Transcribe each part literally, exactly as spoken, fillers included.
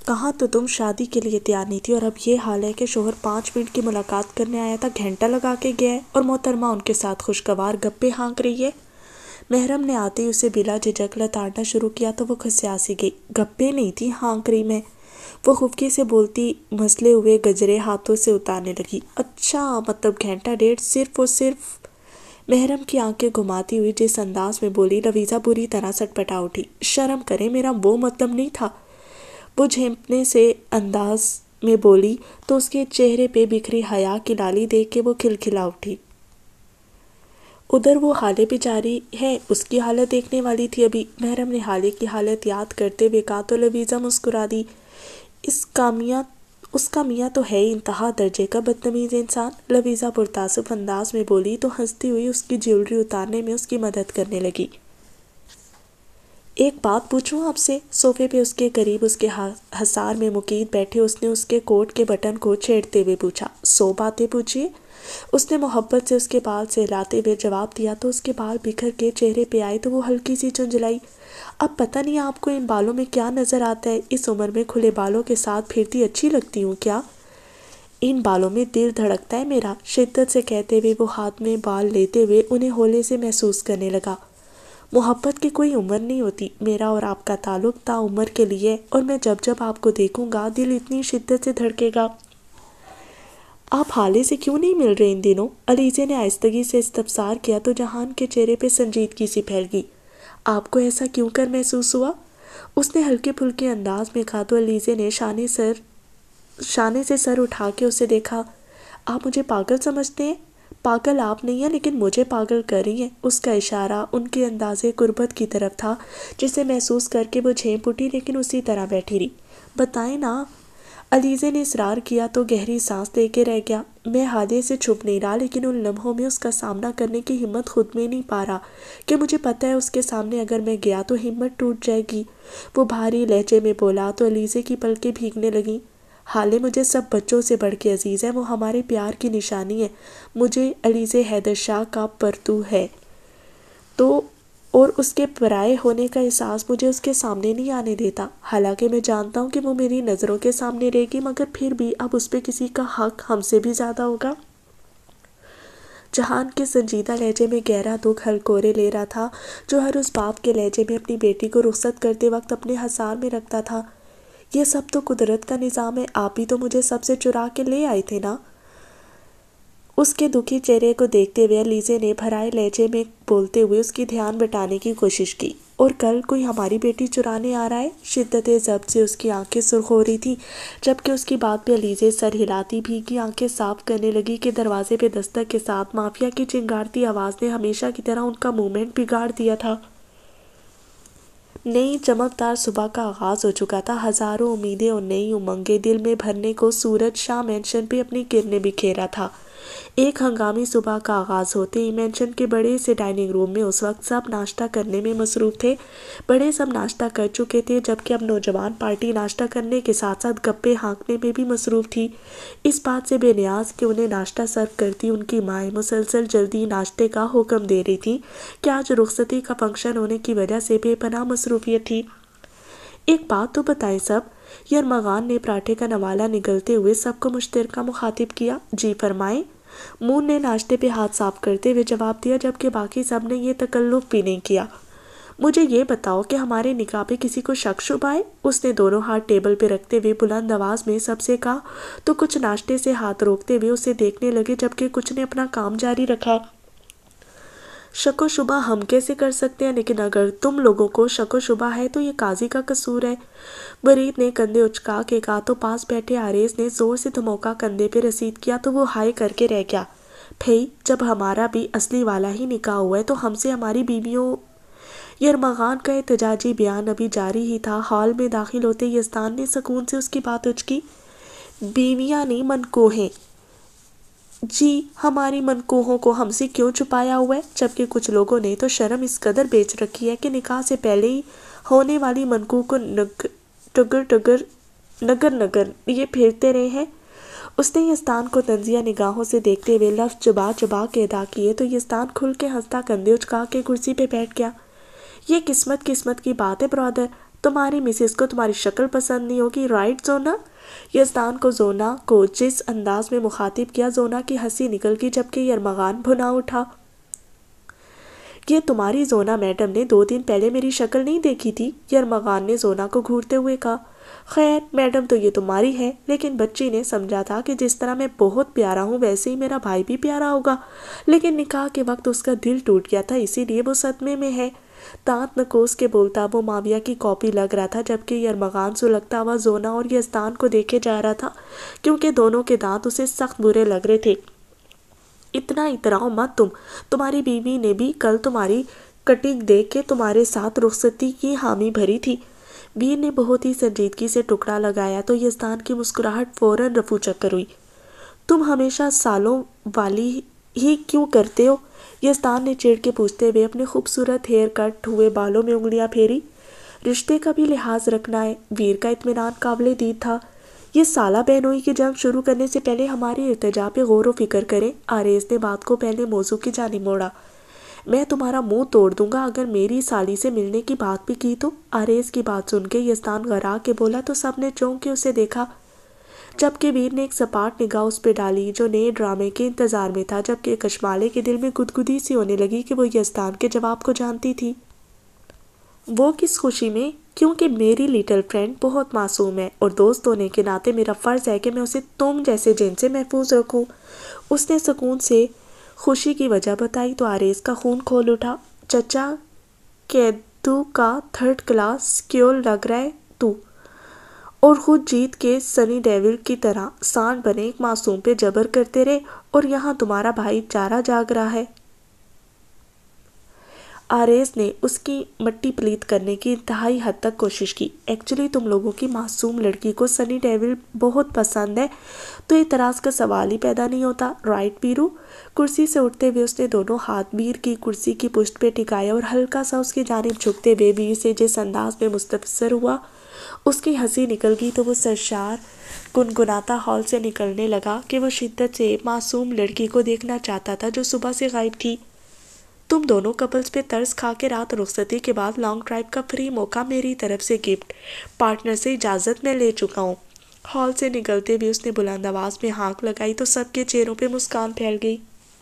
کہاں تو تم شادی کے لیے تیار نہیں تھی اور اب یہ حال ہے کہ شوہر پانچ منٹ کی ملاقات کرنے آیا تھا گھنٹہ لگا کے گیا ہے اور محترمہ ان کے ساتھ خوشگوار گپے ہانک رہی ہے۔ محرم نے آتے ہی اسے بلا جھجک لتاڑنا شروع کیا تو وہ خسیاسی گئی۔ گپے نہیں تھی ہانک رہی میں، وہ خفکی سے بولتی مسلے ہوئے گجرے ہاتھوں سے اتارنے لگی۔ اچھا مطلب گھنٹہ ڈیڑھ صرف اور صرف۔ محرم کی آنکھیں گھماتی ہوئی جس انداز میں بولی لویزہ بری طرح سٹپٹا اٹھی۔ شرم کرے، میرا وہ مطلب نہیں تھا۔ وہ جھیمپنے سے انداز میں بولی تو اس کے چہرے پہ بکھری حیا کی لالی دیکھ کے وہ کھلکھلا اٹھی۔ ادھر وہ حالے بیچاری ہے، اس کی حالت دیکھنے والی تھی ابھی۔ محرم نے حالے کی حالت یاد کرتے ہوئے کہا تو لویزہ مسکرا دی۔ اس کا میاں اس کا میاں تو ہے انتہا درجے کا بدتمیز انسان، لویزہ پرتعصب انداز میں بولی تو ہنستی ہوئی اس کی جیولری اتارنے میں اس کی مدد کرنے لگی۔ ایک بات پوچھوں آپ سے؟ صوفے پہ اس کے قریب اس کے حصار میں مقید بیٹھے اس نے اس کے کوٹ کے بٹن کو چھیڑتے ہوئے پوچھا۔ سو باتیں پوچھیے، اس نے محبت سے اس کے بال سہلاتے ہوئے جواب دیا تو اس کے بال بکھر کے چہرے پہ آئے تو وہ ہلکی سی چنجلائی۔ اب پتہ نہیں آپ کو ان بالوں میں کیا نظر آتا ہے، اس عمر میں کھلے بالوں کے ساتھ پھرتی اچھی لگتی ہوں کیا؟ ان بالوں میں دل دھڑکتا ہے میرا، شدت سے کہتے ہوئے وہ ہاتھ میں بال لیتے ہوئے انہیں ہولے سے محسوس کرنے لگا۔ محبت کی کوئی عمر نہیں ہوتی، میرا اور آپ کا تعلق تا عمر کے لیے، اور میں جب جب آپ کو دیکھوں گا دل اتنی شدت سے دھڑکے گا۔ آپ حالے سے کیوں نہیں مل رہے ان دنوں؟ علیزے نے آہستگی سے استفسار کیا تو جہان کے چہرے پہ سنجیدگی سی پھیل گئی۔ آپ کو ایسا کیوں کر محسوس ہوا؟ اس نے ہلکے پھلکے انداز میں کہا تو علیزے نے شانے سر شانے سے سر اٹھا کے اسے دیکھا۔ آپ مجھے پاگل سمجھتے ہیں؟ پاگل آپ نہیں ہیں لیکن مجھے پاگل کر رہی ہیں۔ اس کا اشارہ ان کے اندازے قربت کی طرف تھا جسے محسوس کر کے وہ جھینپ اٹھی لیکن اسی طرح بیٹھی رہی۔ بتائیں نا، علیزے نے اصرار کیا تو گہری سانس لے کے رہ گیا۔ میں حالے سے چھپ نہیں رہا لیکن ان لمحوں میں اس کا سامنا کرنے کی ہمت خود میں نہیں پا رہا کہ مجھے پتہ ہے اس کے سامنے اگر میں گیا تو ہمت ٹوٹ جائے گی۔ وہ بھاری لہجے میں بولا تو علیزے کی پلکیں بھیگنے لگیں۔ حالے مجھے سب بچوں سے بڑھ کے عزیز ہے، وہ ہمارے پیار کی نشانی ہے۔ مجھے علیزے حیدر شاہ کا پرتو ہے تو اور اس کے پرائے ہونے کا احساس مجھے اس کے سامنے نہیں آنے دیتا۔ حالانکہ میں جانتا ہوں کہ وہ میری نظروں کے سامنے رہے گی مگر پھر بھی اب اس پہ کسی کا حق ہم سے بھی زیادہ ہوگا۔ جہان کے سنجیدہ لہجے میں گہرا دکھ ہلکورے لے رہا تھا جو ہر اس باپ کے لہجے میں اپنی بیٹی کو رخصت کرتے وقت اپنے حصار میں رکھتا تھا۔ یہ سب تو قدرت کا نظام ہے، آپ بھی تو مجھے سب سے چرا کے لے آئے تھے نا۔ اس کے دکھی چہرے کو دیکھتے ہوئے علیزے نے بھرائے لہجے میں بولتے ہوئے اس کی دھیان بٹانے کی کوشش کی۔ اور کل کوئی ہماری بیٹی چرانے آ رہا ہے؟ شدت ضبط سے اس کی آنکھیں سرخ ہو رہی تھی جبکہ اس کی بات پہ علیزے سر ہلاتی بھیگی آنکھیں صاف کرنے لگی کہ دروازے پہ دستک کے ساتھ مافیا کی چنگارتی آواز نے ہمیشہ کی طرح ان کا مومنٹ بگاڑ دیا تھا۔ نئی چمکدار صبح کا آغاز ہو چکا تھا۔ ہزاروں امیدیں اور نئی امنگیں دل میں بھرنے کو سورج شاہ مینشن پہ اپنی کرنیں بکھیرا تھا۔ ایک ہنگامی صبح کا آغاز ہوتے ہی مینشن کے بڑے سے ڈائننگ روم میں اس وقت سب ناشتہ کرنے میں مصروف تھے۔ بڑے سب ناشتہ کر چکے تھے جبکہ اب نوجوان پارٹی ناشتہ کرنے کے ساتھ ساتھ گپے ہانکنے میں بھی مصروف تھی، اس بات سے بے نیاز کہ انہیں ناشتہ سرو کرتی ان کی مائیں مسلسل جلدی ناشتے کا حکم دے رہی تھی کہ آج رخصتی کا فنکشن ہونے کی وجہ سے بے پناہ مصروفیت تھی۔ ایک بات تو بتائیں سب، یرمغان نے پراٹھے کا نوالا نگلتے ہوئے سب کو مشترکہ مخاطب کیا۔ جی فرمائیں، مون نے ناشتے پہ ہاتھ صاف کرتے ہوئے جواب دیا جبکہ باقی سب نے یہ تکلف بھی نہیں کیا۔ مجھے یہ بتاؤ کہ ہمارے نکاح پہ کسی کو شک شبہ ہے؟ اس نے دونوں ہاتھ ٹیبل پہ رکھتے ہوئے بلند آواز میں سب سے کہا تو کچھ ناشتے سے ہاتھ روکتے ہوئے اسے دیکھنے لگے جبکہ کچھ نے اپنا کام جاری رکھا۔ شک و شبہ ہم کیسے کر سکتے ہیں، لیکن اگر تم لوگوں کو شک و شبہ ہے تو یہ قاضی کا قصور ہے۔ برید نے کندھے اچکا کے کہا تو پاس بیٹھے آریز نے زور سے دھموکا کندھے پہ رسید کیا تو وہ ہائے کر کے رہ گیا۔ بھئی جب ہمارا بھی اصلی والا ہی نکاح ہوا ہے تو ہم سے ہماری بیویوں۔ یرمغان کا احتجاجی بیان ابھی جاری ہی تھا، ہال میں داخل ہوتے یزدان نے سکون سے اس کی بات اچکی۔ بیویاں نہیں منکوہیں۔ جی ہماری منکوہوں کو ہم سے کیوں چھپایا ہوا ہے، جبکہ کچھ لوگوں نے تو شرم اس قدر بیچ رکھی ہے کہ نکاح سے پہلے ہی ہونے والی منکوہ کو نگ ٹگر ٹگر نگر نگر یہ پھیرتے رہے ہیں۔ اس نے یزدان کو تنزیہ نگاہوں سے دیکھتے ہوئے لفظ چبا چبا کے ادا کیے تو یزدان کھل کے ہنستا کندھے اچکا کے کرسی پہ بیٹھ گیا۔ یہ قسمت قسمت کی بات ہے برادر، तुम्हारी मिसेस को तुम्हारी शक्ल पसंद नहीं होगी, राइट जोना? यजदान को जोना को जिस अंदाज में मुखातिब किया, जोना की हंसी निकल गई जबकि यरमगान भुना उठा। ये तुम्हारी जोना मैडम ने दो दिन पहले मेरी शक्ल नहीं देखी थी? यरमगान ने जोना को घूरते हुए कहा। खैर मैडम तो ये तुम्हारी है, लेकिन बच्ची ने समझा था कि जिस तरह मैं बहुत प्यारा हूँ वैसे ही मेरा भाई भी प्यारा होगा, लेकिन निकाह के वक्त उसका दिल टूट गया था, इसीलिए वो सदमे में है। दांत नकोस के बोलता वो माविया की कॉपी लग रहा था, जबकि यरमगान सुलगता हुआ जोना और यजदान को देखे जा रहा था, क्योंकि दोनों के दांत उसे सख्त बुरे लग रहे थे। इतना इतराओ मत तुम, तुम्हारी बीवी ने भी कल तुम्हारी कटिंग देख के तुम्हारे साथ रुखसती की हामी भरी थी। वीर ने बहुत ही संजीदगी से टुकड़ा लगाया तो यजदान की मुस्कुराहट फौरन रफू चक्कर हुई। तुम हमेशा सालों वाली ही क्यों करते हो? यजदान ने चिढ़ के पूछते हुए अपने खूबसूरत हेयर कट हुए बालों में उंगलियां फेरी। रिश्ते का भी लिहाज रखना है। वीर का इत्मीनान काबिले दीद था। ये साला बहनोई की जंग शुरू करने से पहले हमारी इर्तिजा पे गौर व फिक्र करें। आरेज ने बात को पहले मौजू की जानिब मोड़ा। मैं तुम्हारा मुंह तोड़ दूंगा अगर मेरी साली से मिलने की बात भी की तो। आरेज की बात सुन के यजदान गरा के बोला तो सबने चौंक के उसे देखा, जबकि वीर ने एक सपाट निगाह उस पर डाली जो नए ड्रामे के इंतजार में था, जबकि कशमाले के दिल में गुदगुदी सी होने लगी कि वो यजदान के जवाब को जानती थी। वो किस खुशी में? क्योंकि मेरी लिटिल फ्रेंड बहुत मासूम है और दोस्त होने के नाते मेरा फ़र्ज़ है कि मैं उसे तुम जैसे जिन से महफूज रखूं। उसने सुकून से खुशी की वजह बताई तो आरेज का खून खोल उठा। चचा कैदू का थर्ड क्लास क्यों लग रहा है तू, और खुद जीत के सनी डेविल की तरह सांड बने एक मासूम पे जबर करते रहे, और यहाँ तुम्हारा भाई चारा जाग रहा है। आरेज ने उसकी मट्टी पलीत करने की इंतहाई हद तक कोशिश की। एक्चुअली तुम लोगों की मासूम लड़की को सनी डेविल बहुत पसंद है, तो इतराज़ का सवाल ही पैदा नहीं होता, राइट बीरू? कुर्सी से उठते हुए उसने दोनों हाथ वीर की कुर्सी की पुष्ट पे टिकाया और हल्का सा उसकी जानिब झुकते हुए वीर से जिस अंदाज में मुस्तफसर हुआ, उसकी हंसी निकल गई तो वो सरशार गुनगुनाता हॉल से निकलने लगा कि वो शिद्दत से मासूम लड़की को देखना चाहता था जो सुबह से गायब थी। तुम दोनों कपल्स पे तरस खा के रात रुखसती के बाद लॉन्ग ड्राइव का फ्री मौका मेरी तरफ से गिफ्ट, पार्टनर से इजाज़त मैं ले चुका हूँ। हॉल से निकलते हुए उसने बुलंद आवाज़ में हाँक लगाई तो सबके चेहरों पे मुस्कान फैल गई।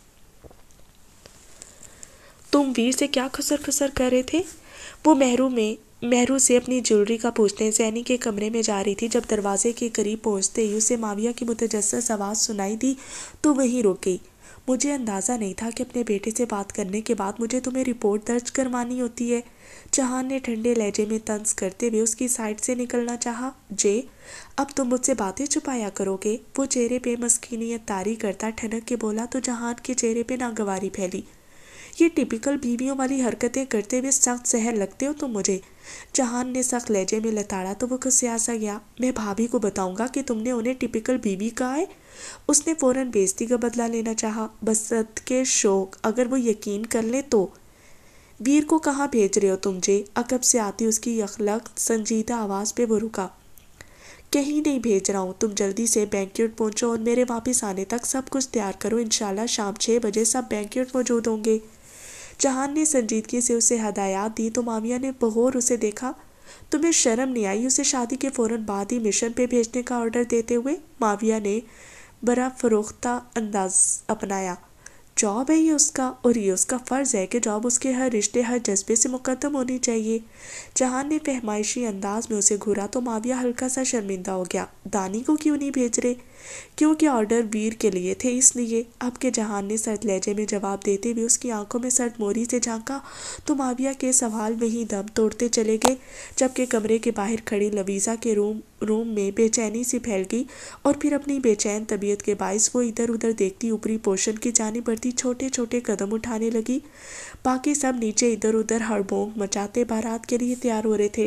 तुम वीर से क्या खुसर खुसर कर रहे थे? वो महरू में महरू से अपनी ज्वेलरी का पूछने सैनी के कमरे में जा रही थी। जब दरवाजे के करीब पहुंचते ही उसे माविया की मुतजस्सिस आवाज़ सुनाई दी तो वहीं रुक गई। मुझे अंदाज़ा नहीं था कि अपने बेटे से बात करने के बाद मुझे तुम्हें रिपोर्ट दर्ज करवानी होती है। जहान ने ठंडे लहजे में तंज करते हुए उसकी साइड से निकलना चाहा। जे अब तुम मुझसे बातें छुपाया करोगे? वो चेहरे पे मस्कीनियत तारी करता ठनक के बोला तो जहान के चेहरे पे नागवारी फैली। ये टिपिकल बीवियों वाली हरकतें करते हुए सख्त जहर लगते हो तुम मुझे। जहान ने सख्त लहजे में लताड़ा तो वो खुशिया सा गया। मैं भाभी को बताऊंगा कि तुमने उन्हें टिपिकल बीवी कहा है। उसने फौरन बेइज्जती का बदला लेना चाहा। बस के शौक अगर वो यकीन कर ले तो। वीर को कहाँ भेज रहे हो तुम जे? अकब से आती उसकी यखलक संजीदा आवाज़ पे वो रुका। कहीं नहीं भेज रहा हूँ, तुम जल्दी से बैंक्वेट पहुँचो और मेरे वापस आने तक सब कुछ तैयार करो। इंशाल्लाह शाम छः बजे सब बैंक्वेट मौजूद होंगे। जहान ने संजीदगी से उसे हदायत दी तो माविया ने बगौर उसे देखा। तुम्हें शर्म नहीं आई उसे शादी के फौरन बाद ही मिशन पे भेजने का ऑर्डर देते हुए? माविया ने बड़ा फरोख्ता अंदाज अपनाया। जॉब है ये उसका और ये उसका फ़र्ज़ है कि जॉब उसके हर रिश्ते हर जज्बे से मुकद्दम होनी चाहिए। जहान ने फहमाइशी अंदाज में उसे घूरा तो माविया हल्का सा शर्मिंदा हो गया। दानी को क्यों नहीं भेज रहे? क्योंकि ऑर्डर वीर के लिए थे इसलिए। अब के जहान ने सर्द लहजे में जवाब देते हुए उसकी आंखों में सर्द मोरी से झांका तो माविया के सवाल में ही दम तोड़ते चले गए, जबकि कमरे के बाहर खड़ी लवीज़ा के रूम रूम में बेचैनी सी फैल गई और फिर अपनी बेचैन तबीयत के बायस वो इधर उधर देखती ऊपरी पोर्शन की जानिब बढ़ती छोटे छोटे कदम उठाने लगी। बाकी सब नीचे इधर उधर हड़बोंग मचाते बारात के लिए तैयार हो रहे थे।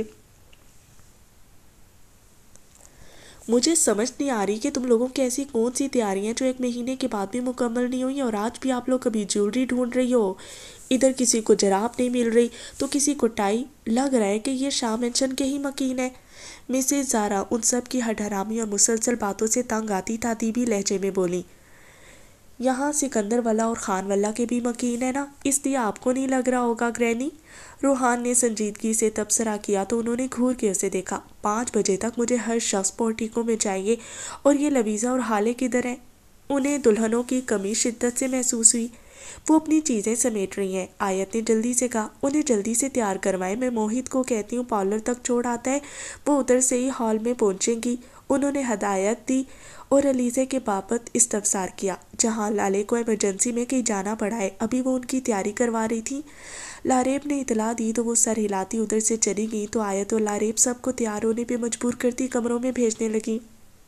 मुझे समझ नहीं आ रही कि तुम लोगों की ऐसी कौन सी तैयारियां जो एक महीने के बाद भी मुकम्मल नहीं हुई और आज भी आप लोग कभी ज्वेलरी ढूंढ रही हो। इधर किसी को जराब नहीं मिल रही तो किसी को टाई। लग रहा है कि ये शाह मेंशन के ही मकीन है। मिसेज ज़ारा उन सब की हठहरामी और मुसलसल बातों से तंग आती तातीबी लहजे में बोली। یہاں سکندر والا اور خان والا کے بھی مکین ہے نا، اس لیے آپ کو نہیں لگ رہا ہوگا گرینی۔ روحان نے سنجیدگی سے تبصرہ کیا تو انہوں نے گھور کے اسے دیکھا۔ پانچ بجے تک مجھے ہر شخص پورٹیکو میں چاہیے، اور یہ لویزا اور حالے کدھر ہیں؟ انہیں دلہنوں کی کمی شدت سے محسوس ہوئی۔ وہ اپنی چیزیں سمیٹ رہی ہیں، آیت نے جلدی سے کہا۔ انہیں جلدی سے تیار کروائیں، میں موہت کو کہتی ہوں پارلر تک چھوڑ آتا ہے، وہ ادھر سے ہی ہال میں پہنچیں گی۔ انہوں نے ہدایت دی اور علیزے کے بابت استفسار کیا۔ جہاں لالے کو ایمرجنسی میں کہیں جانا پڑا ہے، ابھی وہ ان کی تیاری کروا رہی تھی۔ لاریب نے اطلاع دی تو وہ سر ہلاتی ادھر سے چلی گئی تو آیت اور لاریب سب کو تیار ہونے پہ مجبور کرتی کمروں میں بھیجنے لگی۔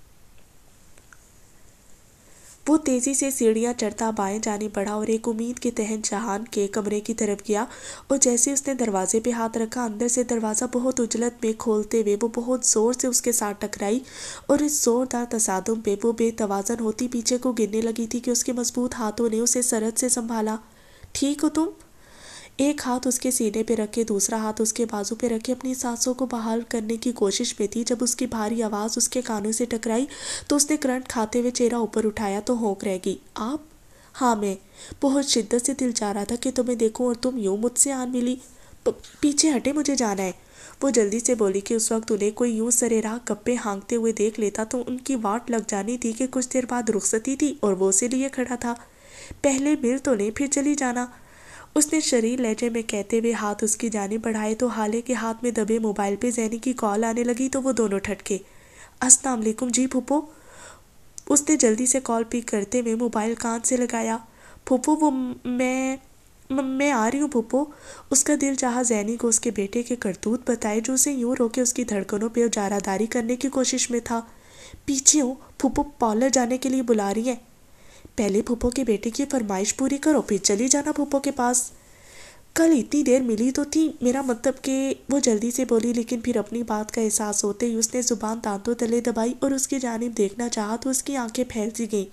وہ تیزی سے سیڑھیاں چڑھتا بائیں جانے بڑھا اور ایک امید کے تہن جہان کے کمرے کی طرف گیا، اور جیسے اس نے دروازے پہ ہاتھ رکھا، اندر سے دروازہ بہت اجلت میں کھولتے ہوئے وہ بہت زور سے اس کے ساتھ ٹکرائی، اور اس زوردار تصادم پہ وہ بے توازن ہوتی پیچھے کو گرنے لگی تھی کہ اس کے مضبوط ہاتھوں نے اسے سرحد سے سنبھالا۔ ٹھیک ہو تم؟ ایک ہاتھ اس کے سینے پہ رکھے، دوسرا ہاتھ اس کے بازو پہ رکھے اپنی سانسوں کو بحال کرنے کی کوشش میں تھی۔ جب اس کی بھاری آواز اس کے کانوں سے ٹکرائی تو اس نے کرنٹ کھاتے ہوئے چہرہ اوپر اٹھایا تو ہونک رہ گئی۔ آپ؟ ہاں میں۔ بہت شدت سے دل چاہ رہا تھا کہ تمہیں دیکھوں اور تم یوں مجھ سے آن ملی۔ پیچھے ہٹے، مجھے جانا ہے۔ وہ جلدی سے بولی کہ اس وقت انہیں کوئی یوں سرے راہ گپے ہانکتے ہوئے دیکھ لیتا تو ان کی واٹ لگ جانی تھی کہ کچھ دیر بعد رخصتی تھی اور وہ اسے لیے کھڑا تھا۔ پہلے مل تو لیں پھر چلی جانا، اس نے شریر لہجے میں کہتے ہوئے ہاتھ اس کی جانب بڑھائے تو حالے کے ہاتھ میں دبے موبائل پہ زینی کی کال آنے لگی تو وہ دونوں ٹھٹکے۔ السلام علیکم جی پھپھو، اس نے جلدی سے کال پک کرتے ہوئے موبائل کان سے لگایا۔ پھپھو وہ میں میں آ رہی ہوں پھپھو۔ اس کا دل چاہا زینی کو اس کے بیٹے کے کرتوت بتائے جو اسے یوں روکے اس کی دھڑکنوں پہ اجارہ داری کرنے کی کوشش میں تھا۔ پیچھے ہوں پھپھو، پارلر جانے کے لیے بلا رہی ہیں۔ پہلے پھپھو کے بیٹے کی فرمائش پوری کرو پھر چلی جانا پھپھو کے پاس۔ کل اتنی دیر ملی تو تھی، میرا مطلب کہ وہ جلدی سے بولی، لیکن پھر اپنی بات کا احساس ہوتے ہی اس نے زبان دانتوں تلے دبائی اور اس کی جانب دیکھنا چاہا تو اس کی آنکھیں پھیل سی گئیں۔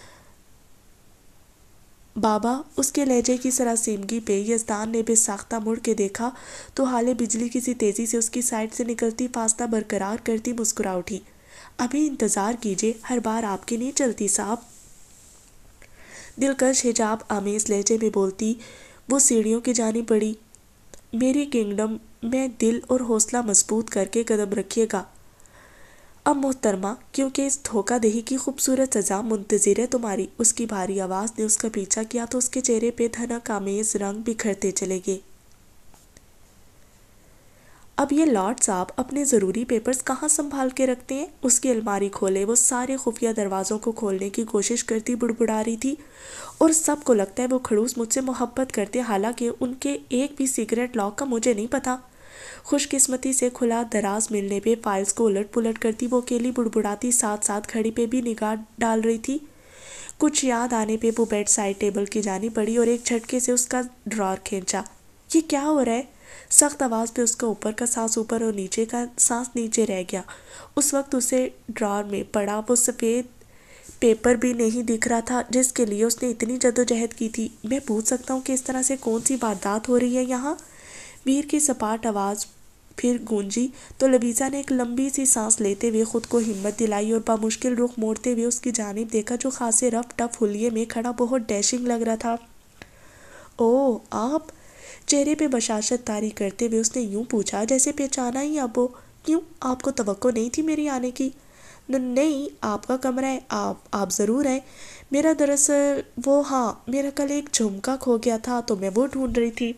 بابا، اس کے لہجے کی سراسیمگی پہ یزدان نے بے ساختہ مڑ کے دیکھا تو حالے بجلی کسی تیزی سے اس کی سائڈ سے نکلتی فاصلہ برقرار کرتی مسکرا اٹھی۔ ابھی انتظار کیجیے، ہر بار آپ کی نہیں چلتی صاحب۔ دلکش حجاب آمیز لہجے میں بولتی وہ سیڑھیوں کی جانب بڑھی۔ میری کنگڈم میں دل اور حوصلہ مضبوط کر کے قدم رکھیے گا اب محترمہ، کیونکہ اس دھوکہ دہی کی خوبصورت سزا منتظر ہے تمہاری۔ اس کی بھاری آواز نے اس کا پیچھا کیا تو اس کے چہرے پہ دھنک آمیز رنگ بکھرتے چلے گئے۔ اب یہ لارڈ صاحب اپنے ضروری پیپرز کہاں سنبھال کے رکھتے ہیں؟ اس کی الماری کھولے وہ سارے خفیہ دروازوں کو کھولنے کی کوشش کرتی بڑبڑا رہی تھی، اور سب کو لگتا ہے وہ کھڑوس مجھ سے محبت کرتے، حالانکہ ان کے ایک بھی سیکرٹ لاک کا مجھے نہیں پتا۔ خوش قسمتی سے کھلا دراز ملنے پہ فائلز کو الٹ پلٹ کرتی وہ اکیلی بڑبڑاتی ساتھ ساتھ گھڑی پہ بھی نگاہ ڈال رہی تھی۔ کچھ یاد آنے پہ وہ بیڈ سائڈ ٹیبل کی جانب بڑھی اور ایک جھٹکے سے اس کا ڈرار کھینچا۔ یہ کیا ہو رہا ہے؟ سخت آواز پہ اس کا اوپر کا سانس اوپر اور نیچے کا سانس نیچے رہ گیا۔ اس وقت اسے ڈرار میں پڑا وہ سفید پیپر بھی نہیں دکھ رہا تھا جس کے لیے اس نے اتنی جدوجہد کی تھی۔ میں پوچھ سکتا ہوں کہ اس طرح سے کون سی واردات ہو رہی ہے یہاں؟ ویر کی سپاٹ آواز پھر گونجی تو لویزا نے ایک لمبی سی سانس لیتے ہوئے خود کو ہمت دلائی اور بامشکل رخ موڑتے ہوئے اس کی جانب دیکھا جو خاصے رف ٹف حلیے میں کھڑا بہت ڈیشنگ لگ رہا تھا۔ او آپ؟ چہرے پہ بشاشت طاری کرتے ہوئے اس نے یوں پوچھا جیسے پہچانا ہی اب ہو۔ کیوں، آپ کو توقع نہیں تھی میری آنے کی؟ نہیں، آپ کا کمرہ ہے، آپ آپ ضرور ہیں۔ میرا دراصل وہ ہاں میرا کل ایک جھمکا کھو گیا تھا تو میں وہ ڈھونڈ رہی تھی۔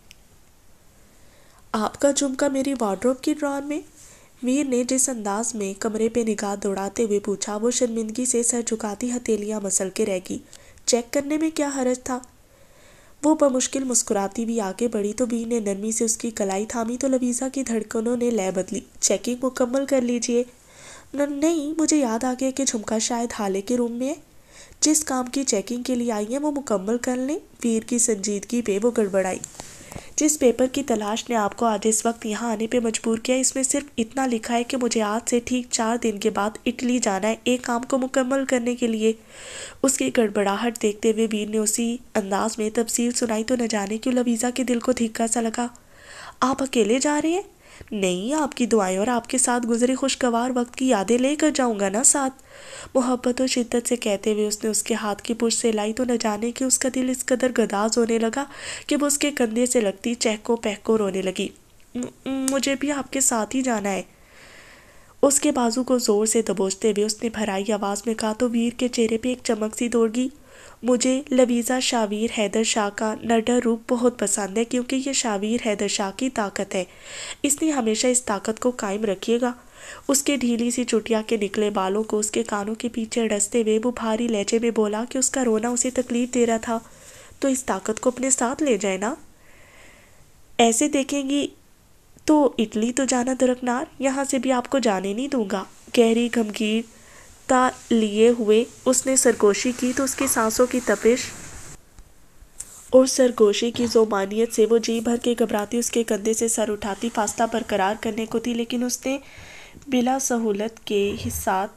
آپ کا جھمکا میری وارڈروب کی ڈرار میں؟ ویر نے جس انداز میں کمرے پہ نگاہ دوڑاتے ہوئے پوچھا وہ شرمندگی سے سر جھکاتی ہتھیلیاں مسل کے رہ گئی۔ چیک کرنے میں کیا حرج تھا؟ وہ بمشکل مسکراتی بھی آگے بڑھی تو ویر نے نرمی سے اس کی کلائی تھامی تو لویزا کی دھڑکنوں نے لے بدلی۔ چیکنگ مکمل کر لیجئے۔ نہیں، مجھے یاد آ گیا کہ جھمکا شاید حالے کے روم میں ہے۔ جس کام کی چیکنگ کے لیے آئی ہیں وہ مکمل کر لیں۔ ویر کی سنجیدگی پہ وہ گڑبڑائی۔ جس پیپر کی تلاش نے آپ کو آج اس وقت یہاں آنے پہ مجبور کیا اس میں صرف اتنا لکھا ہے کہ مجھے آج سے ٹھیک چار دن کے بعد اٹلی جانا ہے ایک کام کو مکمل کرنے کے لیے۔ اس کی گڑبڑاہٹ دیکھتے ہوئے ویر نے اسی انداز میں تفصیل سنائی تو نہ جانے کیوں لویزا کے دل کو دھکا سا لگا۔ آپ اکیلے جا رہے ہیں؟ نہیں، آپ کی دعائیں اور آپ کے ساتھ گزرے خوشگوار وقت کی یادیں لے کر جاؤں گا نا ساتھ، محبت و شدت سے کہتے ہوئے اس نے اس کے ہاتھ کی پشت سے لائی تو نہ جانے کہ اس کا دل اس قدر گداز ہونے لگا کہ وہ اس کے کندھے سے لگتی چہکو پہکو رونے لگی۔ مجھے بھی آپ کے ساتھ ہی جانا ہے، اس کے بازو کو زور سے دبوچتے ہوئے اس نے بھرائی آواز میں کہا تو ویر کے چہرے پہ ایک چمک سی دوڑ گئی۔ مجھے لویزا شاویر حیدر شاہ کا نڈر روپ بہت پسند ہے کیونکہ یہ شاویر حیدر شاہ کی طاقت ہے، اس لیے ہمیشہ اس طاقت کو قائم رکھیے گا۔ اس کے ڈھیلی سی چٹیا کے نکلے بالوں کو اس کے کانوں کے پیچھے ڈستے ہوئے وہ بھاری لہجے میں بولا کہ اس کا رونا اسے تکلیف دے رہا تھا تو اس طاقت کو اپنے ساتھ لے جائے نا۔ ایسے دیکھیں گی تو اٹلی تو جانا درکنار، یہاں سے بھی آپ کو جانے نہیں دوں گا۔ گہری گھمگیر تا لیے ہوئے اس نے سرگوشی کی تو اس کی سانسوں کی تپش اور سرگوشی کی زومانیت سے وہ جی بھر کے گھبراتی اس کے کندھے سے سر اٹھاتی فاصلہ برقرار کرنے کو تھی، لیکن اس نے بلا سہولت کے ساتھ